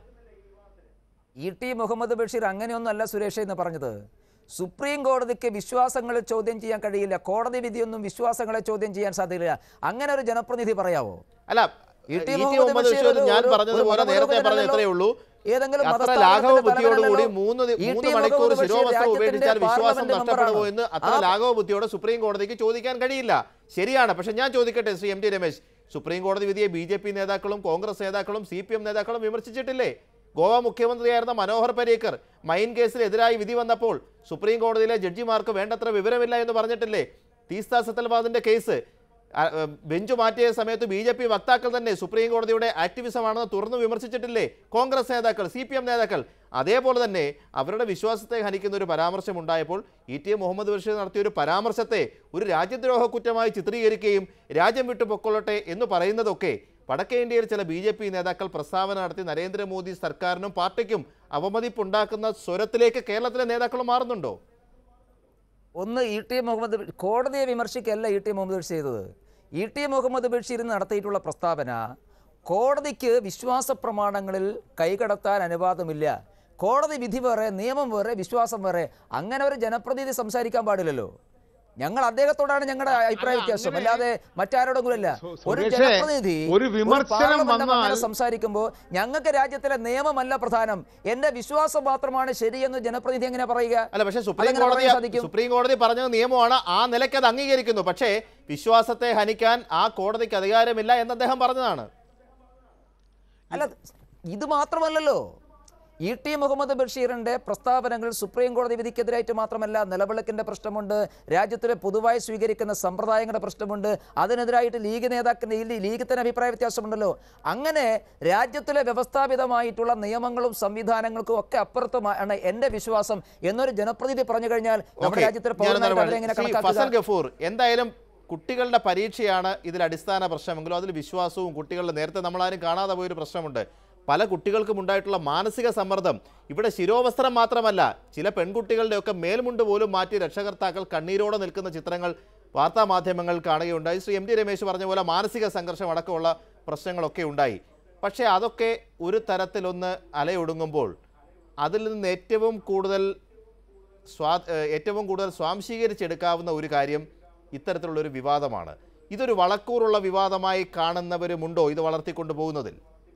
E.T. മുഹമ്മദ് ബഷീർ അങ്ങനെയൊന്നുമല്ല സുരേഷ് എന്ന് പറഞ്ഞത്. സുപ്രീം കോടതിക്ക് വിശ്വാസങ്ങളെ ചോദ്യം ചെയ്യാൻ കഴിയില്ല, കോടതി വിധിയൊന്നും വിശ്വാസങ്ങളെ ചോദ്യം ചെയ്യാൻ സാധ്യതയില്ല. അങ്ങനെ ഒരു ജനപ്രതിനിധി പറയാവോ? അല്ല, E.T. മുഹമ്മദ് ബഷീർ ഞാൻ പറഞ്ഞതുപോലെ നേരത്തെ പറഞ്ഞ ഇത്രയേ ഉള്ളൂ. അത്ര ലാഘവ ബുദ്ധിയോടുകൂടി മൂന്ന് മണിക്കൂർ ശിരോവസ്ത്രം ഉപേക്ഷിച്ചാൽ വിശ്വാസം നഷ്ടപ്പെടുമോ എന്ന് അത്ര ലാഘവ ബുദ്ധിയോടെ സുപ്രീം കോടതിക്ക് ചോദിക്കാൻ കഴിയില്ല. ശരിയാണ്. പക്ഷെ ഞാൻ ചോദിക്കട്ടെ ശ്രീ MT രമേശ്, സുപ്രീം കോടതി വിധിയെ BJP നേതാക്കളും കോൺഗ്രസ് നേതാക്കളും CPM നേതാക്കളും വിമർശിച്ചിട്ടില്ലേ? ഗോവ മുഖ്യമന്ത്രിയായിരുന്ന മനോഹർ പരീക്കർ മൈൻ കേസിലെതിരായി വിധി വന്നപ്പോൾ സുപ്രീം കോടതിയിലെ ജഡ്ജിമാർക്ക് വേണ്ടത്ര വിവരമില്ല എന്ന് പറഞ്ഞിട്ടില്ലേ? തീസ്ത സത്തൽവാദിന്റെ കേസ് ബെഞ്ച് മാറ്റിയ സമയത്ത് BJP വക്താക്കൾ തന്നെ സുപ്രീം കോടതിയുടെ ആക്ടിവിസമാണെന്ന് തുറന്നു വിമർശിച്ചിട്ടില്ലേ കോൺഗ്രസ് നേതാക്കൾ, CPM നേതാക്കൾ? അതേപോലെ തന്നെ അവരുടെ വിശ്വാസത്തെ ഹനിക്കുന്ന ഒരു പരാമർശം ഉണ്ടായപ്പോൾ E.T. മുഹമ്മദ് ബഷീർ നടത്തിയ ഒരു പരാമർശത്തെ ഒരു രാജ്യദ്രോഹ കുറ്റമായി ചിത്രീകരിക്കുകയും രാജ്യം വിട്ടു പൊക്കൊള്ളട്ടെ എന്ന് പറയുന്നതൊക്കെ വടക്കേ ഇന്ത്യയിൽ ചില BJP നേതാക്കൾ പ്രസ്താവന നടത്തി നരേന്ദ്രമോദി സർക്കാരിനും പാർട്ടിക്കും അവമതിപ്പുണ്ടാക്കുന്ന സ്വരത്തിലേക്ക് കേരളത്തിലെ നേതാക്കൾ മാറുന്നുണ്ടോ? ഒന്ന്, E.T. മുഹമ്മദ് കോടതിയെ വിമർശിക്കല്ല E.T. മുഹമ്മദ് ബഷീർ ചെയ്തത്. E.T. മുഹമ്മദ് ബഷീർ നടത്തിയിട്ടുള്ള പ്രസ്താവന കോടതിക്ക് വിശ്വാസ പ്രമാണങ്ങളിൽ കൈകടത്താൻ അനുവാദമില്ല, കോടതി വിധി വേറെ, നിയമം വേറെ, വിശ്വാസം വേറെ. അങ്ങനെ ഒരു ജനപ്രതിനിധി സംസാരിക്കാൻ പാടില്ലല്ലോ. ഞങ്ങൾ അദ്ദേഹത്തോടാണ് ഞങ്ങളുടെ അഭിപ്രായ വ്യത്യാസം, അല്ലാതെ മറ്റാരോടെങ്കിലല്ല. ഒരു ജനപ്രതിനിധി സംസാരിക്കുമ്പോൾ ഞങ്ങൾക്ക് രാജ്യത്തിലെ നിയമമല്ല പ്രധാനം, എന്റെ വിശ്വാസം മാത്രമാണ് ശരിയെന്ന് ജനപ്രതിനിധി എങ്ങനെ പറയുക? അല്ല, പക്ഷേ സുപ്രീം കോടതി പറഞ്ഞത് നിയമമാണ്, ആ നിലയ്ക്ക് അത് അംഗീകരിക്കുന്നു. പക്ഷേ വിശ്വാസത്തെ ഹനിക്കാൻ ആ കോടതിക്ക് അധികാരമില്ല എന്ന് അദ്ദേഹം പറഞ്ഞതാണ്. അല്ല, ഇത് മാത്രമല്ലല്ലോ. E.T. മുഹമ്മദ് ബഷീറിൻ്റെ പ്രസ്താവനകൾ സുപ്രീം കോടതി വിധിക്കെതിരായിട്ട് മാത്രമല്ല, നിലവിളക്കിൻ്റെ പ്രശ്നമുണ്ട്, രാജ്യത്തിലെ പൊതുവായി സ്വീകരിക്കുന്ന സമ്പ്രദായങ്ങളുടെ പ്രശ്നമുണ്ട്, അതിനെതിരായിട്ട് ലീഗ് നേതാക്കളുടെ ലീഗ് തന്നെ അഭിപ്രായ വ്യത്യാസമുണ്ടല്ലോ. അങ്ങനെ രാജ്യത്തിലെ വ്യവസ്ഥാപിതമായിട്ടുള്ള നിയമങ്ങളും സംവിധാനങ്ങൾക്കും ഒക്കെ അപ്പുറത്തുമാണ് എൻ്റെ വിശ്വാസം എന്നൊരു ജനപ്രതിനിധി പറഞ്ഞു കഴിഞ്ഞാൽ നമ്മുടെ രാജ്യത്തിലെ ഗഫൂർ, എന്തായാലും കുട്ടികളുടെ പരീക്ഷയാണ് ഇതിൽ അടിസ്ഥാന പ്രശ്നമെങ്കിലും അതിൽ വിശ്വാസവും കുട്ടികളുടെ നേരത്തെ നമ്മളാരും കാണാതെ പോയൊരു പ്രശ്നമുണ്ട്. പല കുട്ടികൾക്കും ഉണ്ടായിട്ടുള്ള മാനസിക സമ്മർദ്ദം. ഇവിടെ ശിരോവസ്ത്രം മാത്രമല്ല, ചില പെൺകുട്ടികളുടെയൊക്കെ മേൽമുണ്ട് പോലും മാറ്റി രക്ഷകർത്താക്കൾ കണ്ണീരോടെ നിൽക്കുന്ന ചിത്രങ്ങൾ വാർത്താ മാധ്യമങ്ങൾ കാണുകയുണ്ടായി. ശ്രീ MT രമേശ് പറഞ്ഞ പോലെ മാനസിക സംഘർഷം അടക്കമുള്ള പ്രശ്നങ്ങളൊക്കെ ഉണ്ടായി. പക്ഷേ അതൊക്കെ ഒരു തരത്തിലൊന്ന് അലയൊടുങ്ങുമ്പോൾ അതിൽ നിന്ന് ഏറ്റവും കൂടുതൽ സ്വാംശീകരിച്ചെടുക്കാവുന്ന ഒരു കാര്യം ഇത്തരത്തിലുള്ളൊരു വിവാദമാണ്. ഇതൊരു വളക്കൂറുള്ള വിവാദമായി കാണുന്നവരുമുണ്ടോ ഇത് വളർത്തിക്കൊണ്ടു പോകുന്നതിൽ?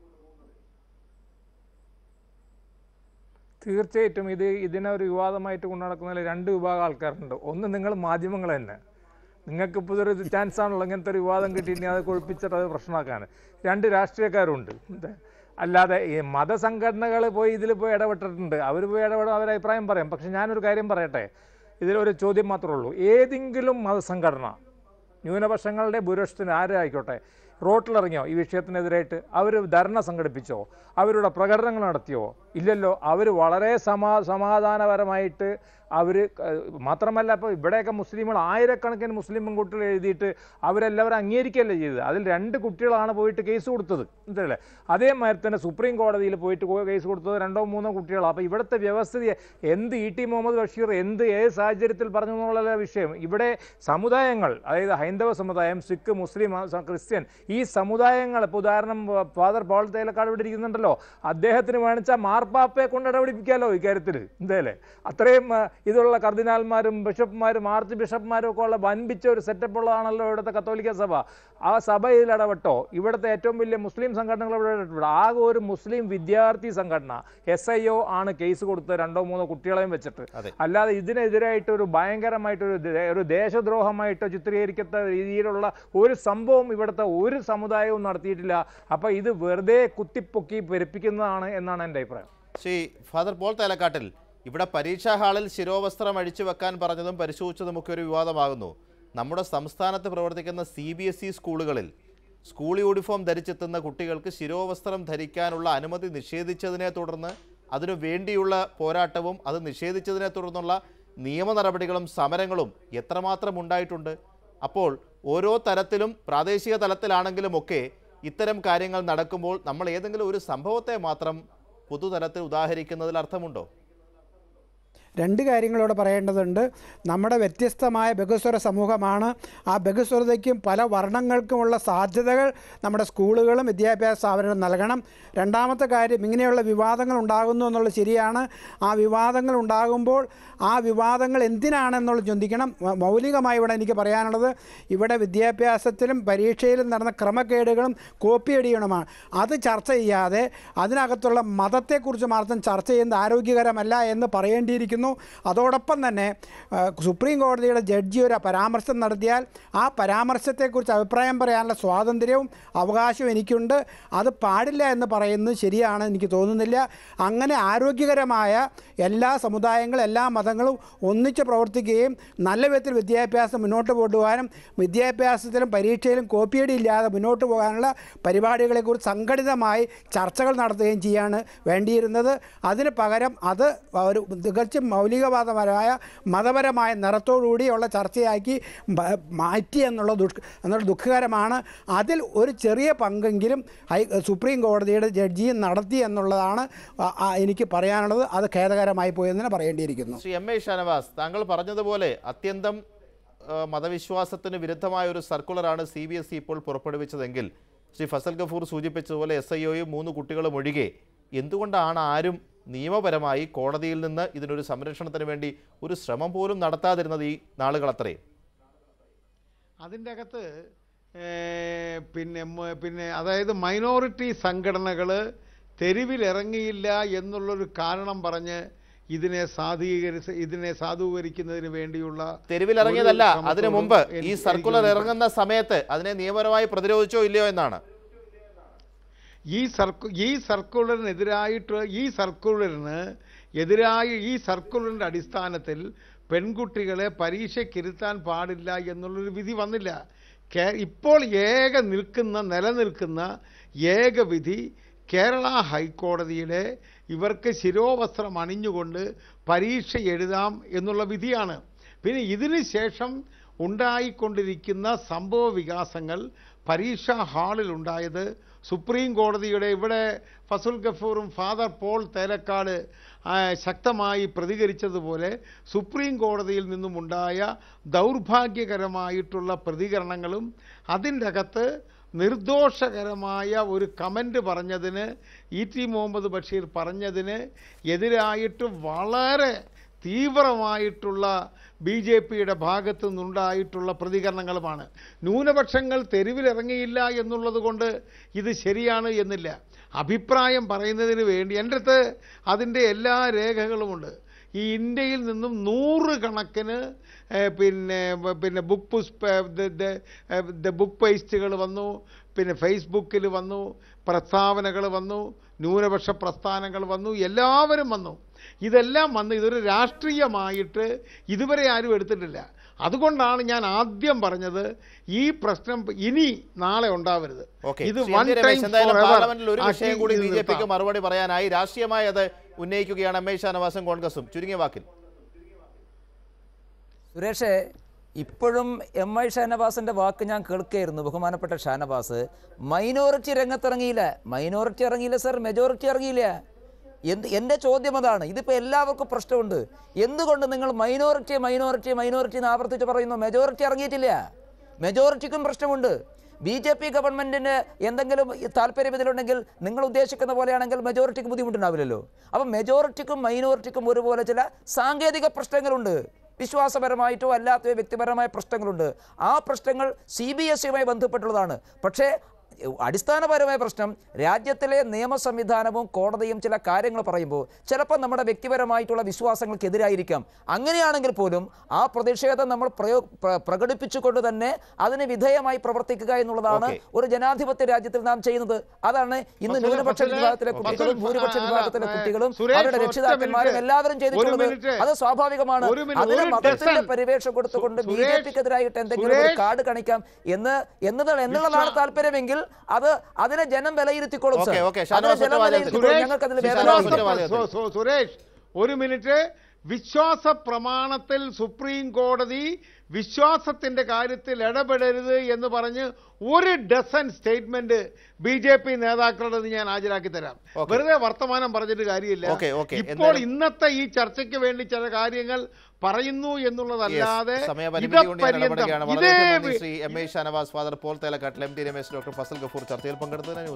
തീർച്ചയായിട്ടും ഇതിനെ ഒരു വിവാദമായിട്ട് കൊണ്ടു നടക്കുന്നതിൽ രണ്ട് വിഭാഗം ആൾക്കാരുണ്ട്. ഒന്ന്, നിങ്ങൾ മാധ്യമങ്ങൾ തന്നെ, നിങ്ങൾക്ക് ഇപ്പോൾ ഇതൊരു ചാൻസ് ആണല്ലോ ഇങ്ങനത്തെ ഒരു വിവാദം കിട്ടിയിട്ട് അത് കൊഴിപ്പിച്ചിട്ട് അത് പ്രശ്നമാക്കാൻ. രണ്ട് രാഷ്ട്രീയക്കാരുണ്ട്. അല്ലാതെ ഈ മതസംഘടനകൾ ഇതിൽ പോയി ഇടപെട്ടിട്ടുണ്ട്, അവർ പോയി ഇടപെടും, അവരുടെ അഭിപ്രായം പറയാം. പക്ഷെ ഞാനൊരു കാര്യം പറയട്ടെ, ഇതിലൊരു ചോദ്യം മാത്രമേ ഉള്ളൂ. ഏതെങ്കിലും മതസംഘടന ന്യൂനപക്ഷങ്ങളുടെ ഭൂരിപക്ഷത്തിന് ആരായിക്കോട്ടെ റോട്ടിലിറങ്ങിയോ ഈ വിഷയത്തിനെതിരായിട്ട്? അവർ ധർണ സംഘടിപ്പിച്ചോ? അവരുടെ പ്രകടനങ്ങൾ നടത്തിയോ? ഇല്ലല്ലോ. അവർ വളരെ സമാധാനപരമായിട്ട് അവർ മാത്രമല്ല, ഇപ്പോൾ ഇവിടെയൊക്കെ മുസ്ലിങ്ങൾ ആയിരക്കണക്കിന് മുസ്ലിം പെൺകുട്ടികൾ എഴുതിയിട്ട് അവരെല്ലാവരും അംഗീകരിക്കുകയല്ലേ ചെയ്തത്. അതിൽ 2 കുട്ടികളാണ് പോയിട്ട് കേസ് കൊടുത്തത്, എന്തല്ലേ? അതേമാതിരി തന്നെ സുപ്രീം കോടതിയിൽ പോയിട്ട് കേസ് കൊടുത്തത് 2-3 കുട്ടികളാണ്. അപ്പോൾ ഇവിടുത്തെ വ്യവസ്ഥിതി E.T. മുഹമ്മദ് ബഷീർ ഏത് സാഹചര്യത്തിൽ പറഞ്ഞു എന്നുള്ള വിഷയം. ഇവിടെ സമുദായങ്ങൾ, അതായത് ഹൈന്ദവ സമുദായം, സിഖ്, മുസ്ലിം, ക്രിസ്ത്യൻ, ഈ സമുദായങ്ങൾ, ഇപ്പോൾ ഉദാഹരണം ഫാദർ പോൾ തേലക്കാട് ഇവിടെ ഇരിക്കുന്നുണ്ടല്ലോ, അദ്ദേഹത്തിന് വേണിച്ചാൽ മാർപ്പാപ്പയെ കൊണ്ട് ഇടപെടിപ്പിക്കാമല്ലോ ഇക്കാര്യത്തിൽ, എന്തല്ലേ? അത്രയും ഇതുള്ള കർദിനാൾമാരും ബിഷപ്പ്മാരും ആർച്ച് ബിഷപ്പ്മാരും ഒക്കെ ഉള്ള വൻപിച്ച ഒരു സെറ്റപ്പ് ഉള്ളതാണല്ലോ ഇവിടുത്തെ കത്തോലിക്ക സഭ. ആ സഭ ഇതിൽ ഇടപെട്ടോ? ഇവിടുത്തെ ഏറ്റവും വലിയ മുസ്ലിം സംഘടനകൾ ഇവിടെ ഇടപെട്ടോ? ആകെ ഒരു മുസ്ലിം വിദ്യാർത്ഥി സംഘടന SIO ആണ് കേസ് കൊടുത്തത് 2-3 കുട്ടികളെയും വെച്ചിട്ട്. അല്ലാതെ ഇതിനെതിരായിട്ട് ഒരു ഭയങ്കരമായിട്ടൊരു ദേശദ്രോഹമായിട്ടോ ചിത്രീകരിക്കത്ത രീതിയിലുള്ള ഒരു സംഭവം ഇവിടുത്തെ ഒരു സമുദായവും നടത്തിയിട്ടില്ല. അപ്പോൾ ഇത് വെറുതെ കുത്തിപ്പൊക്കി പെരുപ്പിക്കുന്നതാണ് എന്നാണ് എൻ്റെ അഭിപ്രായം. ശ്രീ ഫാദർ പോൾ തേലക്കാട്ടിൽ, ഇവിടെ പരീക്ഷാ ഹാളിൽ ശിരോവസ്ത്രം അഴിച്ചു വെക്കാൻ പറഞ്ഞതും പരിശോധിച്ചതുമൊക്കെ ഒരു വിവാദമാകുന്നു. നമ്മുടെ സംസ്ഥാനത്ത് പ്രവർത്തിക്കുന്ന CBSE സ്കൂളുകളിൽ സ്കൂൾ യൂണിഫോം ധരിച്ചെത്തുന്ന കുട്ടികൾക്ക് ശിരോവസ്ത്രം ധരിക്കാനുള്ള അനുമതി നിഷേധിച്ചതിനെ തുടർന്ന് അതിനു വേണ്ടിയുള്ള പോരാട്ടവും അത് നിഷേധിച്ചതിനെ തുടർന്നുള്ള നിയമ നടപടികളും സമരങ്ങളും എത്രമാത്രം ഉണ്ടായിട്ടുണ്ട്. അപ്പോൾ ഓരോ തരത്തിലും പ്രാദേശിക തലത്തിലാണെങ്കിലുമൊക്കെ ഇത്തരം കാര്യങ്ങൾ നടക്കുമ്പോൾ നമ്മൾ ഏതെങ്കിലും ഒരു സംഭവത്തെ മാത്രം പൊതുതലത്തിൽ ഉദാഹരിക്കുന്നതിൽ അർത്ഥമുണ്ടോ? രണ്ട് കാര്യങ്ങളോട് പറയേണ്ടതുണ്ട്. നമ്മുടെ വ്യത്യസ്തമായ ബഹുസ്വര സമൂഹമാണ്. ആ ബഹുസ്വരതയ്ക്കും പല വർണ്ണങ്ങൾക്കുമുള്ള സാധ്യതകൾ നമ്മുടെ സ്കൂളുകളും വിദ്യാഭ്യാസ സ്ഥാപനങ്ങളും നൽകണം. രണ്ടാമത്തെ കാര്യം, ഇങ്ങനെയുള്ള വിവാദങ്ങൾ ഉണ്ടാകുന്നു എന്നുള്ളത് ശരിയാണ്. ആ വിവാദങ്ങൾ ഉണ്ടാകുമ്പോൾ ആ വിവാദങ്ങൾ എന്തിനാണെന്നുള്ളത് ചിന്തിക്കണം. മൗലികമായി ഇവിടെ എനിക്ക് പറയാനുള്ളത്, ഇവിടെ വിദ്യാഭ്യാസത്തിലും പരീക്ഷയിലും നടന്ന ക്രമക്കേടുകളും കോപ്പിയടിയണമാണ്. അത് ചർച്ച ചെയ്യാതെ അതിനകത്തുള്ള മതത്തെക്കുറിച്ച് മാത്രം ചർച്ച ചെയ്യുന്നത് ആരോഗ്യകരമല്ല എന്ന് പറയേണ്ടിയിരിക്കുന്നു. അതോടൊപ്പം തന്നെ സുപ്രീം കോടതിയുടെ ജഡ്ജി ഒരു പരാമർശം നടത്തിയാൽ ആ പരാമർശത്തെക്കുറിച്ച് അഭിപ്രായം പറയാനുള്ള സ്വാതന്ത്ര്യവും അവകാശവും എനിക്കുണ്ട്. അത് പാടില്ല എന്ന് പറയുന്നത് ശരിയാണ് എനിക്ക് തോന്നുന്നില്ല. അങ്ങനെ ആരോഗ്യകരമായ എല്ലാ സമുദായങ്ങളും എല്ലാ മതങ്ങളും ഒന്നിച്ച് പ്രവർത്തിക്കുകയും നല്ല വിധത്തിൽ വിദ്യാഭ്യാസം മുന്നോട്ട് കൊണ്ടുപോകാനും വിദ്യാഭ്യാസത്തിലും പരീക്ഷയിലും കോപ്പിയടി ഇല്ലാതെ മുന്നോട്ട് പോകാനുള്ള പരിപാടികളെക്കുറിച്ച് സംഘടിതമായി ചർച്ചകൾ നടത്തുകയും ചെയ്യാണ് വേണ്ടിയിരുന്നത്. അതിന് പകരം അത് ഒരു തികച്ചും മൗലികവാദപരമായ മതപരമായ നിറത്തോടുകൂടിയുള്ള ചർച്ചയാക്കി മാറ്റി എന്നുള്ള ദുഃഖകരമാണ്. അതിൽ ഒരു ചെറിയ പങ്കെങ്കിലും സുപ്രീം കോടതിയുടെ ജഡ്ജിയും നടത്തി എന്നുള്ളതാണ് എനിക്ക് പറയാനുള്ളത്. അത് ഖേദകരമായി പോയെന്ന് പറയേണ്ടിയിരിക്കുന്നു. ശ്രീ എം ഐ ഷാനവാസ്, താങ്കൾ പറഞ്ഞതുപോലെ അത്യന്തം മതവിശ്വാസത്തിന് വിരുദ്ധമായ ഒരു സർക്കുലറാണ് CBSE ഇപ്പോൾ പുറപ്പെടുവിച്ചതെങ്കിൽ ശ്രീ ഫസൽ ഗഫൂർ സൂചിപ്പിച്ചതുപോലെ SIOയും 3 കുട്ടികളും ഒഴികെ എന്തുകൊണ്ടാണ് ആരും നിയമപരമായി കോടതിയിൽ നിന്ന് ഇതിനൊരു സംരക്ഷണത്തിന് വേണ്ടി ഒരു ശ്രമം പോലും നടത്താതിരുന്നത് ഈ നാളുകളത്രയും? അതിൻ്റെ അകത്ത് പിന്നെ അതായത് മൈനോറിറ്റി സംഘടനകൾ തെരുവിലിറങ്ങിയില്ല എന്നുള്ളൊരു കാരണം പറഞ്ഞ് ഇതിനെ സാധൂകരിക്കുന്നതിന് വേണ്ടിയുള്ള തെരുവിലിറങ്ങിയതല്ല, അതിനു മുമ്പ് ഈ സർക്കുലർ ഇറങ്ങുന്ന സമയത്ത് അതിനെ നിയമപരമായി പ്രതിരോധിച്ചോ ഇല്ലയോ എന്നാണ്. ഈ സർക്കുലറിന്റെ അടിസ്ഥാനത്തിൽ പെൺകുട്ടികളെ പരീക്ഷയ്ക്കിരുത്താൻ പാടില്ല എന്നുള്ളൊരു വിധി വന്നില്ല. ഇപ്പോൾ നിലനിൽക്കുന്ന ഏക വിധി കേരള ഹൈക്കോടതിയിലെ ഇവർക്ക് ശിരോവസ്ത്രം അണിഞ്ഞുകൊണ്ട് പരീക്ഷ എഴുതാം എന്നുള്ള വിധിയാണ്. പിന്നെ ഇതിന് ശേഷം ഉണ്ടായിക്കൊണ്ടിരിക്കുന്ന സംഭവ വികാസങ്ങൾ പരീക്ഷാ ഹാളിലുണ്ടായത് സുപ്രീം കോടതിയുടെ ഇവിടെ ഫസൽ ഗഫൂറും ഫാദർ പോൾ തേലക്കാട് ശക്തമായി പ്രതികരിച്ചതുപോലെ സുപ്രീം കോടതിയിൽ നിന്നുമുണ്ടായ ദൗർഭാഗ്യകരമായിട്ടുള്ള പ്രതികരണങ്ങളും അതിൻ്റെ അകത്ത് നിർദോഷകരമായ ഒരു കമൻറ്റ് പറഞ്ഞതിന് ET മുഹമ്മദ് ബഷീർ പറഞ്ഞതിന് എതിരായിട്ട് വളരെ തീവ്രമായിട്ടുള്ള BJPയുടെ ഭാഗത്തു നിന്നുണ്ടായിട്ടുള്ള പ്രതികരണങ്ങളുമാണ്. ന്യൂനപക്ഷങ്ങൾ തെരുവിലിറങ്ങിയില്ല എന്നുള്ളത് കൊണ്ട് ഇത് ശരിയാണ് എന്നില്ല. അഭിപ്രായം പറയുന്നതിന് വേണ്ടി എൻ്റെ അടുത്ത് അതിൻ്റെ എല്ലാ രേഖകളുമുണ്ട്. ഈ ഇന്ത്യയിൽ നിന്നും 100 കണക്കിന് പിന്നെ ബുക്ക് പേസ്റ്റുകൾ വന്നു, പിന്നെ ഫേസ്ബുക്കിൽ വന്നു, പ്രസ്താവനകൾ വന്നു, ന്യൂനപക്ഷ പ്രസ്ഥാനങ്ങൾ വന്നു, എല്ലാവരും വന്നു. ഇതെല്ലാം വന്ന് ഇതൊരു രാഷ്ട്രീയമായിട്ട് ഇതുവരെ ആരും എടുത്തിട്ടില്ല. അതുകൊണ്ടാണ് ഞാൻ ആദ്യം പറഞ്ഞത് ഈ പ്രശ്നം ഇനി നാളെ ഉണ്ടാവരുത്. ഇത് പാർലമെന്റിൽ ഒരു വിഷയം കൂടി BJPക്ക് മറുപടി പറയാനായി രാഷ്ട്രീയമായി അത് ഉന്നയിക്കുകയാണ് എം ഐ ഷാനവാസും കോൺഗ്രസും. ചുരുങ്ങിയ വാക്കിൽ സുരേഷേ, ഇപ്പോഴും എം ഐ ഷാനവാസിൻ്റെ വാക്ക് ഞാൻ കേൾക്കുകയായിരുന്നു. ബഹുമാനപ്പെട്ട ഷാനവാസ്, മൈനോറിറ്റി ഇറങ്ങിയില്ല സർ, മെജോറിറ്റി ഇറങ്ങിയില്ല. എൻ്റെ ചോദ്യം അതാണ്. ഇതിപ്പോൾ എല്ലാവർക്കും പ്രശ്നമുണ്ട്. എന്തുകൊണ്ട് നിങ്ങൾ മൈനോറിറ്റി എന്ന് ആവർത്തിച്ച് പറയുന്നു? മെജോറിറ്റി ഇറങ്ങിയിട്ടില്ല. മെജോറിറ്റിക്കും പ്രശ്നമുണ്ട്. BJP ഗവൺമെൻറ്റിന് എന്തെങ്കിലും താല്പര്യം ഇതിലുണ്ടെങ്കിൽ നിങ്ങൾ ഉദ്ദേശിക്കുന്ന പോലെയാണെങ്കിൽ മെജോറിറ്റിക്ക് ബുദ്ധിമുട്ടുണ്ടാവില്ലല്ലോ. അപ്പം മെജോറിറ്റിക്കും മൈനോറിറ്റിക്കും ഒരുപോലെ ചില സാങ്കേതിക പ്രശ്നങ്ങളുണ്ട്. വിശ്വാസപരമായിട്ടോ അല്ലാത്ത വ്യക്തിപരമായ പ്രശ്നങ്ങളുണ്ട്. ആ പ്രശ്നങ്ങൾ CBSEയുമായി ബന്ധപ്പെട്ടുള്ളതാണ്. പക്ഷേ അടിസ്ഥാനപരമായ പ്രശ്നം രാജ്യത്തിലെ നിയമ സംവിധാനവും കോടതിയും ചില കാര്യങ്ങൾ പറയുമ്പോൾ ചിലപ്പോൾ നമ്മുടെ വ്യക്തിപരമായിട്ടുള്ള വിശ്വാസങ്ങൾക്കെതിരായിരിക്കാം. അങ്ങനെയാണെങ്കിൽ പോലും ആ പ്രതിഷേധം നമ്മൾ പ്രകടിപ്പിച്ചുകൊണ്ട് തന്നെ അതിന് വിധേയമായി പ്രവർത്തിക്കുക എന്നുള്ളതാണ് ഒരു ജനാധിപത്യ രാജ്യത്തിൽ നാം ചെയ്യുന്നത്. അതാണ് ഇന്ന് ന്യൂനപക്ഷ വിഭാഗത്തിലെ കുട്ടികളും ഭൂരിപക്ഷ വിഭാഗത്തിലെ കുട്ടികളും അവരുടെ രക്ഷിതാക്കന്മാരും എല്ലാവരും ചെയ്തിട്ടുള്ളത്. അത് സ്വാഭാവികമാണ്. അതിന് മതത്തിന്റെ പരിവേഷം കൊടുത്തുകൊണ്ട് BJPക്കെതിരായിട്ട് എന്തെങ്കിലും ഒരു കാർഡ് കാണിക്കാം എന്നുള്ളതാണ് താല്പര്യമെങ്കിൽ അതിനെ ജനം വിലയിരുത്തിക്കോളും. സുരേഷ്, ഒരു മിനിറ്റ്. വിശ്വാസ പ്രമാണത്തിൽ സുപ്രീം കോടതി വിശ്വാസത്തിന്റെ കാര്യത്തിൽ ഇടപെടരുത് എന്ന് പറഞ്ഞ് ഒരു ഡസൻ സ്റ്റേറ്റ്മെന്റ് BJP നേതാക്കളുടെ ഞാൻ ഹാജരാക്കി തരാം. വെറുതെ വർത്തമാനം പറഞ്ഞിട്ട് കാര്യമില്ല. ഇപ്പോൾ ഇന്നത്തെ ഈ ചർച്ചയ്ക്ക് വേണ്ടി ചില കാര്യങ്ങൾ പറയുന്നു എന്നുള്ളതല്ലാതെ ഷാനവാസ്, ഫാദർ പോൾ തേലക്കാട്ടിൽ, MT രമേശ്, ഡോക്ടർ ഫസൽ ഗഫൂർ ചർച്ചയിൽ പങ്കെടുത്തതിന്